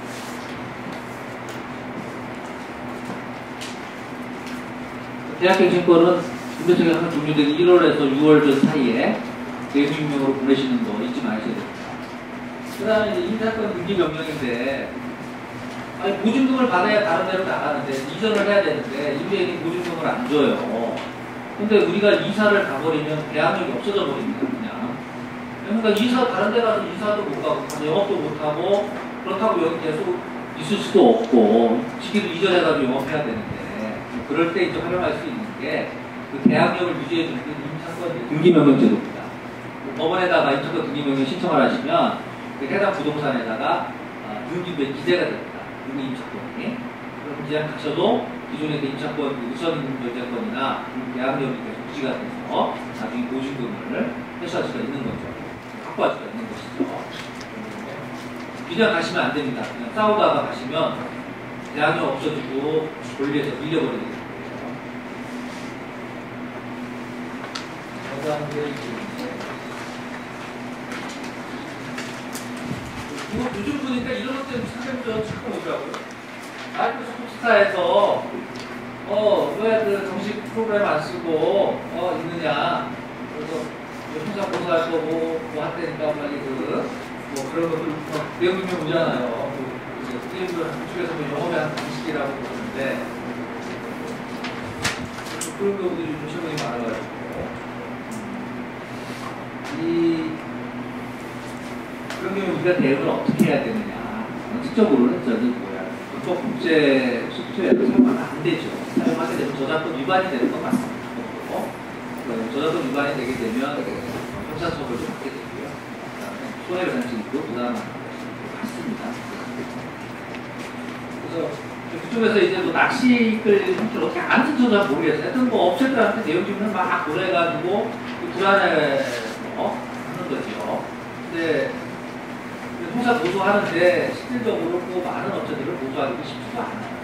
계약갱신권은 임대차 계약은 종료되기 1월에서 6월 전 사이에 대리명령으로 보내시는 거 잊지 마셔야 됩니다. 그 다음에 이제 인사권 등기 명령인데 아니 보증금을 받아야 다른 데로 나가는데 이전을 해야 되는데 임대인이 보증금을 안 줘요. 근데 우리가 이사를 가버리면 계약력이 없어져 버립니다. 그냥. 그러니까 이사 다른 데 가서 이사도 못 가고 영업도 못 하고 그렇다고 여기 계속 있을 수도 없고 시기도 이전해가지고 영업해야 되는데 그럴 때 이제 활용할 수 있는 게 그 계약력을 유지해 줄 때 임차권 등기명령제도입니다. 법원에다가 임차권 등기명령 신청을 하시면 그 해당 부동산에다가 등기부에 기재가 됩니다. 그 임차권이. 그럼 그냥 가셔도 기존의 그 임차권 우선 결제권이나 계약력이 계속 유지가 돼서 나중에 보증금을 회수할 수가 있는 거죠. 확보할 수가 있는 것이죠. 그냥 가시면 안 됩니다. 그냥 싸우다가 가시면 계약력 없어지고 권리에서 밀려버리게 됩니다. 이거 요즘 보니까 이런 것 때문에 상당히 자꾸 오더라고요. 스포츠타에서 왜 그 정식 프로그램 안 쓰고 있느냐. 그래서 형사 고소할 거고 뭐 한다니까 빨리 뭐 그런 것들 내용이 오잖아요. 게임들 한쪽에서 뭐 영업의 한 방식이라고 그러는데 그런 경우들이 좀 최근에 많아가지고. 그런 경우 우리가 대응을 어떻게 해야 되느냐. 원칙적으로는 불법 국제 소프트웨어를 사용하면 안 되죠. 사용하게 되면 저작권 위반이 되는 건 맞습니다. 저작권 위반이 되게 되면 형사처벌을 받게 되고요. 그다음에 손해배상책임도 부담하는 것이 맞습니다. 그래서 그쪽에서 이제 뭐 낚시글 형태를 어떻게 안 쓴지 잘 모르겠어요. 하여튼 뭐 업체들한테 내용 주면 막 보내가지고 불안해서 하는 거죠. 근데 형사 고소하는데 실질적으로 그 많은 업체들을 고소하기도 쉽지가 않아요.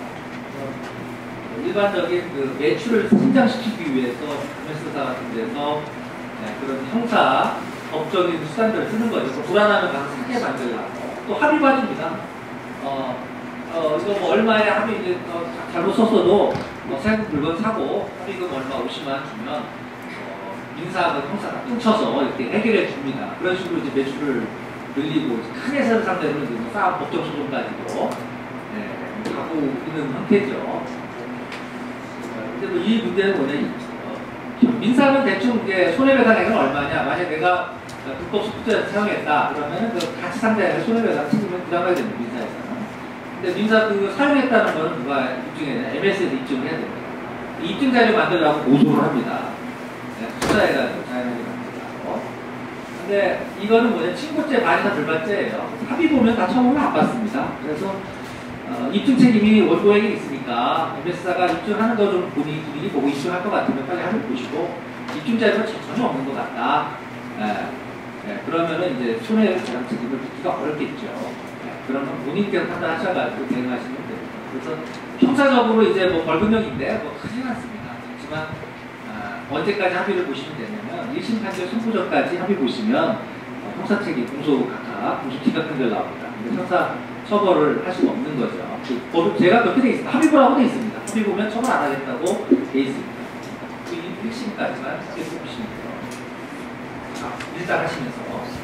일반적인 그 매출을 신장시키기 위해서 MS사 같은 데서 그런 형사 법적인 수단들을 쓰는 거죠. 불안하면 가서 사게 만들라고. 또 합의 받습니다. 이거 뭐 얼마에 합의 이제 잘못 썼어도 새 물건 사고 합의금 얼마 50만 주면 민사하고 형사가 뚱쳐서 이렇게 해결해 줍니다. 그런 식으로 이제 매출을 늘리고 큰 회사를 상대로 이제 싸움 법정 소송까지도 가고 있는 형태죠. 근데 뭐 이 문제는 뭐냐? 민사는 대충 이제 손해배상액은 얼마냐? 만약 내가 불법 소프트웨어를 사용했다 그러면 그 같이 상대할 손해배상 책임을 부담하게 됩니다. 민사에서는. 근데 민사 그 사용했다는 거는 누가 입증해야 되냐? MS에서 입증을 해야 됩니다. 입증 자료 만들라고 고소를 합니다. 투자해가지고 자연하게 만들고. 근데 이거는 뭐냐, 친고죄 반이나 불발죄예요. 합의 보면 다 처음으로 안 받습니다. 그래서 입증 책임이 월고액에 있으니까 MS사가 입증하는 거 좀 본인이 보고 입증할 것 같으면 빨리 합의 보시고, 입증 자료가 전혀 없는 것 같다. 그러면은 이제 손해배상 책임을 묻기가 어렵겠죠. 그러면 본인께서 판단하셔가지고 대응하시면 됩니다. 그래서 형사적으로 이제 뭐 벌금형인데 뭐 크진 않습니다. 그렇지만 언제까지 합의를 보시면 되냐면 1심 판결 선고전까지 합의 보시면 형사책임, 공소 각하, 공소기각 판결 나옵니다. 근데 형사 처벌을 할 수가 없는 거죠. 제가 그렇게 돼 있습니다. 합의보라고 돼 있습니다. 합의 보면 처벌 안 하겠다고 돼 있습니다. 1심까지만 계속 보시면 돼요. 일단 하시면서.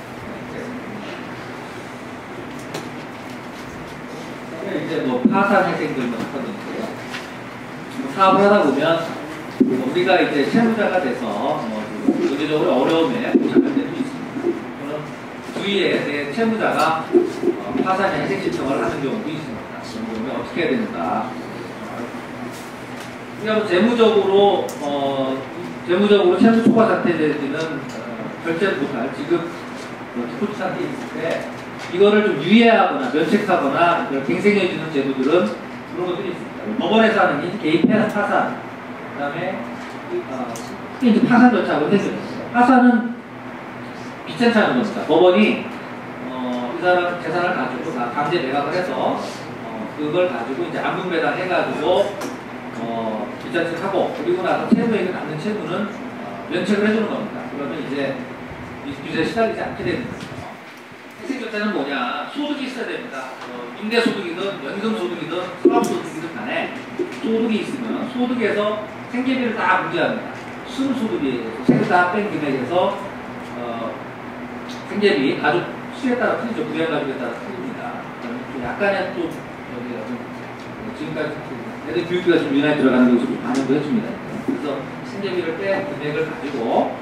이제 뭐 파산 회생들 뭐 하거든요. 사업을 하다 보면 우리가 이제 채무자가 돼서 경제적으로 어려움에 봉착할 때도 있습니다. 그런 주위에 내 채무자가 파산 회생 신청을 하는 경우도 있습니다. 그런 경우에 어떻게 해야 되는가? 그냥 재무적으로 채무 초과 상태 되는 결제를 못할 지금 디폴트 상태에 있을 때 이거를 좀 유예하거나 면책하거나 갱생해주는 제도들은 그런 것들이 있습니다. 법원에서 하는 게 개인 파산, 그 다음에 이제 파산 절차하고 해결했어요. 파산은 빚쟁차는 겁니다. 법원이 이 사람 재산을 가지고 다 강제 매각을 해서 그걸 가지고 이제 안분 배당해가지고 빚쟁차하고 그리고 나서 채무액이 남는 채무는 면책을 해주는 겁니다. 그러면 이제 빚에 시달리지 않게 되는 거죠. 회생절차는 뭐냐? 소득이 있어야 됩니다. 임대소득이든 연금소득이든 사업소득이든 간에 소득이 있으면 소득에서 생계비를 다 문제합니다. 순소득이 세금 다 뺀 금액에서 생계비 가족 수에 따라 틀리죠. 부양가족에 따라 틀립니다. 약간의 또 지금까지 애들 교육비가 좀 유난히 들어가는 것을 좀 반영도 해줍니다. 그래서 생계비를 뺀 금액을 가지고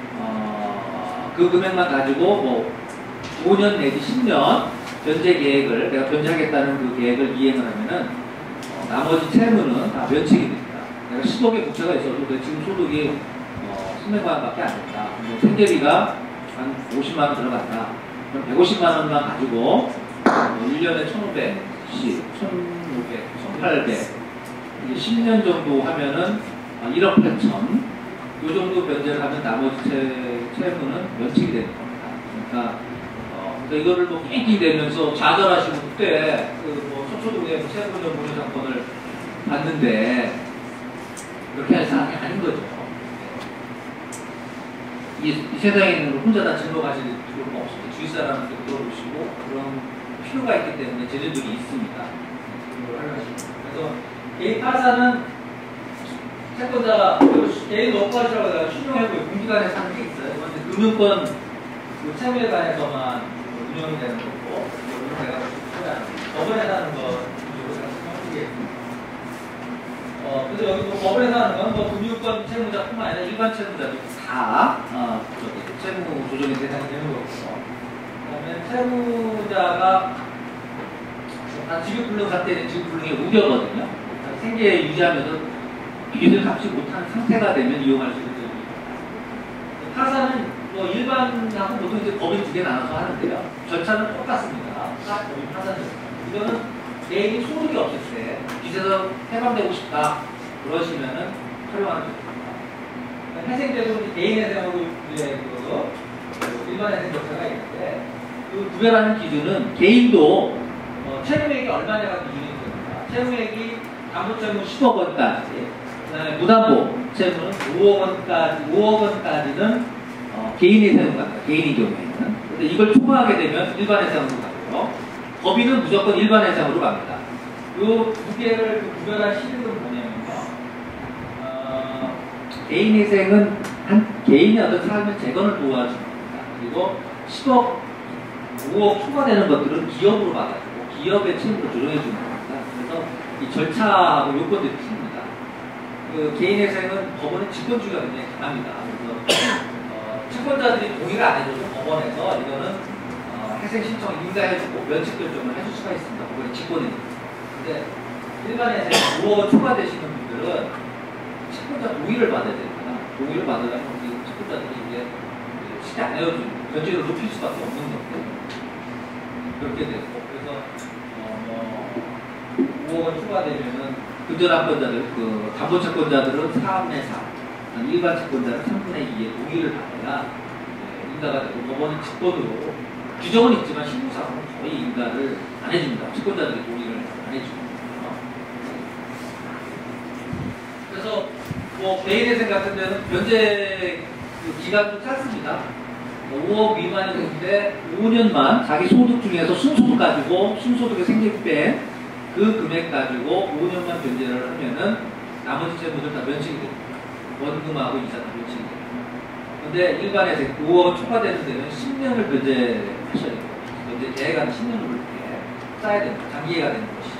그 금액만 가지고 뭐 5년 내지 10년 변제 계획을 내가 변제하겠다는 그 계획을 이행을 하면은 나머지 채무는 다 면책이 됩니다. 내가 10억의 부채가 있어도 내 지금 소득이 1000만 원밖에 안 된다. 생계비가 한 50만 원 들어갔다. 그럼 150만 원만 가지고 1년에 1,500씩, 1,500, 1,800 10년 정도 하면은 1억 8천 이 정도 변제를 하면 나머지 채무는 면책이 되는 겁니다. 그러니까 이거를 뭐 낑낑 대면서 좌절하시고 그때 뭐 서초동에 채무전 문제상권을 봤는데 그렇게 할 사람이 아닌 거죠. 이 세상에는 혼자 다 증거가실 필요가 없습니다. 주위 사람한테 물어보시고 그런 필요가 있기 때문에 제재들이 있습니다. 그래서 개인 파산은 채권자가 개인 워커하시라고 해서 신용해고 공기관에서 하는 게 있어요. 그런데 금융권 채무에 관해서만 운영이 되는 거고, 내가 법원에서 하는 거 그래서 여기 뭐 법원에서 하는 건 뭐 금융권 채무자뿐만 아니라 일반 채무자도 다 채무 조정의 대상이 되는 거고요. 그다음에 채무자가 지급불능 상태는 지급불능의 우려거든요. 생계 유지하면서 빚을 갚지 못하는 상태가 되면 이용할 수 있는 제도입니다. 파산은 뭐 일반하고 보통 이제 법인 두 개 나눠서 하는데요. 절차는 똑같습니다. 법인 파산 절차. 이거는 개인이 소득이 없을 때 빚에서 해방되고 싶다 그러시면은 활용하는 절차입니다. 회생제도는 개인 회생하고 일반 회생 절차가 있는데 그 구별하는 기준은 개인도 채무액이 얼마냐가 기준이 됩니다. 채무액이 담보채무 10억 원까지, 그다음에 무담보 채무는 5억 원까지는 개인이 세는 겁니다. 개인의 경우에는. 근데 이걸 초과하게 되면 일반 회생으로 가고요. 법인은 무조건 일반 회생으로 갑니다. 이 두 개를 구별할 시기는 뭐냐면요. 개인 회생은 한 개인의 어떤 삶의 재건을 도와주는 겁니다. 그리고 10억, 5억 초과되는 것들은 기업으로 받아주고 기업의 채무를 조정해 주는 겁니다. 그래서 이 절차하고 요건들이 틀립니다. 그 개인 회생은 법원의 직권주의가 굉장히 강합니다. 그래서 채권자들이 동의를 안 해줘도 법원에서 이거는 회생 신청 인가해주고 면책 결정을 해줄 수가 있습니다. 법원의 직권입니다. 근데 일반 회생 5억 초과되시는 분들은 채권자 동의를 받아야 됩니다. 동의를 받으려면 채권자들이 이제 쉽게 안 헤어지고 변제를 높일 수밖에 없는 건데 그렇게 됐고 그래서 5억원 추가되면은 근저당권자들 그 담보채권자들은 3분의 4, 일반 채권자는 3분의 2의 동의를 받아야 인가가 되고 법원은 직권으로 규정은 있지만 실무상으로 거의 인가를 안 해줍니다. 채권자들이 동의를 안 해줍니다. 그래서 뭐 개인회생 같은 데는 변제 기간 좀 짧습니다. 5억 미만이 되는데 5년만 자기 소득 중에서 순소득 가지고 순소득의 생계비 뺀 그 금액 가지고 5년만 변제를 하면은 나머지 채무들 다 면책이 됩니다. 원금하고 이자 다 면책이 됩니다. 근데 일반회생 5억 초과되는 데는 10년을 변제하셔야 돼요. 변제 계획안 10년을 이렇게 쌓아야 됩니다. 장기계가 되는 것이죠.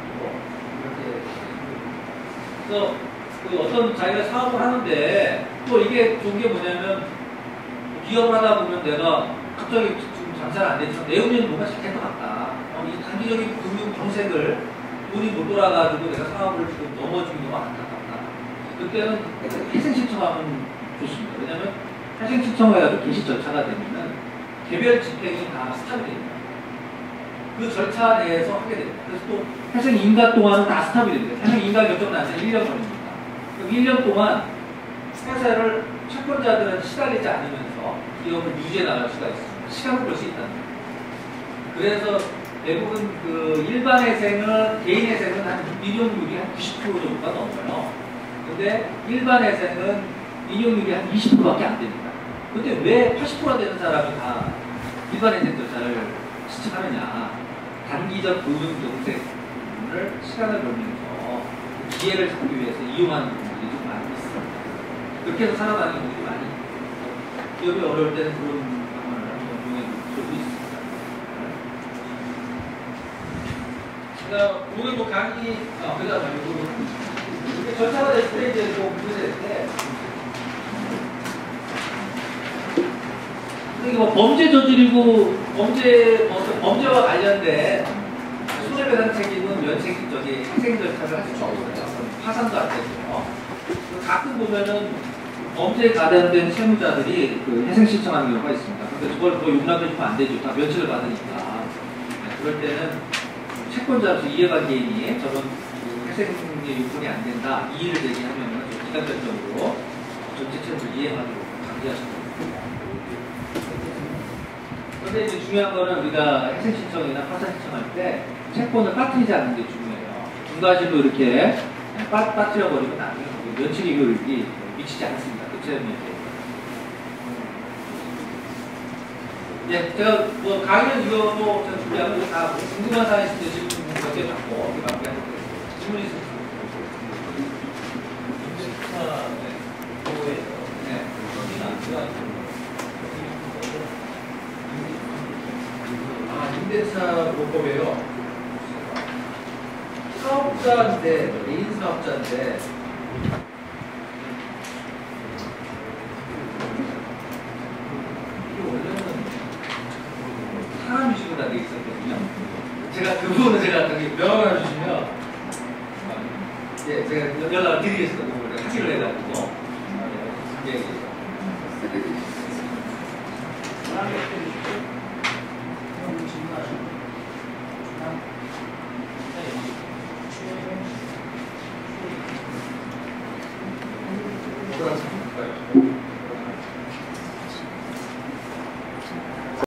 이렇게. 그래서 그 어떤 자기가 사업을 하는데 또 이게 좋은 게 뭐냐면 기업을 하다 보면 내가 갑자기 지금 장사가 안 되지만 내후년에 뭔가 잘 될 것 같다. 이 단기적인 금융 정책을 돈이 못 돌아가지고 내가 사업을 지금 넘어지기 너무 안타깝다. 그때는 회생 신청하면 좋습니다. 왜냐하면 회생 신청해가지고 개시 절차가 되면은 개별 집행이 다 스탑이 됩니다. 그 절차 내에서 하게 됩니다. 그래서 또 회생 인가 동안은 다 스탑이 됩니다. 회생 인가 결정 난 지 1년 걸립니다. 그럼 1년 동안 회사를 채권자들한테 시달리지 않으면서 기업을 유지해 나갈 수가 있습니다. 시간을 벌 수 있다는 거예요. 그래서 대부분 그 일반 회생은 개인 회생은 한 민용률이 한 90% 정도가 넘어요. 근데 일반 회생은 민용률이 한 20%밖에 안 됩니다. 근데 왜 80%가 되는 사람이 다 일반 회생 절차를 시청하느냐? 단기적 금융 정책을 시간을 벌면서 기회를 잡기 위해서 이용하는 분들이 좀 많이 있습니다. 그렇게 해서 살아가는 분들이 많이 있고 기업이 어려울 때는 그런 방안을 한번 이용해 볼 수도 있습니다. 그러니까 오늘 뭐 강의 그다음 말고 이렇게 절차가 됐을 때 이제 뭐 문제될 때 이게 뭐 범죄 저지르고 범죄와 관련된 손해배상 책임은 면책 회생 절차를 할 수가 없어요. 파산도 안 되고요. 가끔 보면은 범죄에 가담된 채무자들이 그 회생 신청하는 경우가 있습니다. 근데 그걸 뭐 용납해주면 안 되죠. 다 면책을 받으니까. 그럴 때는 채권자로서 이해관계인이 저런 그 회생의 요건이 안 된다. 이의를 제기하면은 기간별적으로 전체 채무를 이행하도록 강제하십니다. 그런데 이제 중요한 거는 우리가 회생 신청이나 파산 신청할 때 채권을 빠뜨리지 않는 게 중요해요. 중과실로 이렇게 빠뜨려버리면 나중에 면책의 효력이 미치지 않습니다. 그 채무에. 네, 제가 뭐 강의는 이거 뭐 제가 준비하고 이거 다 궁금한 사항이 있을 때 질문 몇 개 받고 이렇게 마무리하도록 하겠습니다. 질문 있으세요? 임대차 보호에서 네. 임대차 보호법에요. 사업자인데 개인 사업자인데 사람 위주로 다 돼 있었거든요. 제가 그 부분은 제가 저기 명함을 주시면 예, 제가 연락을 드리겠습니다. 그걸 하기로 해가지고 예.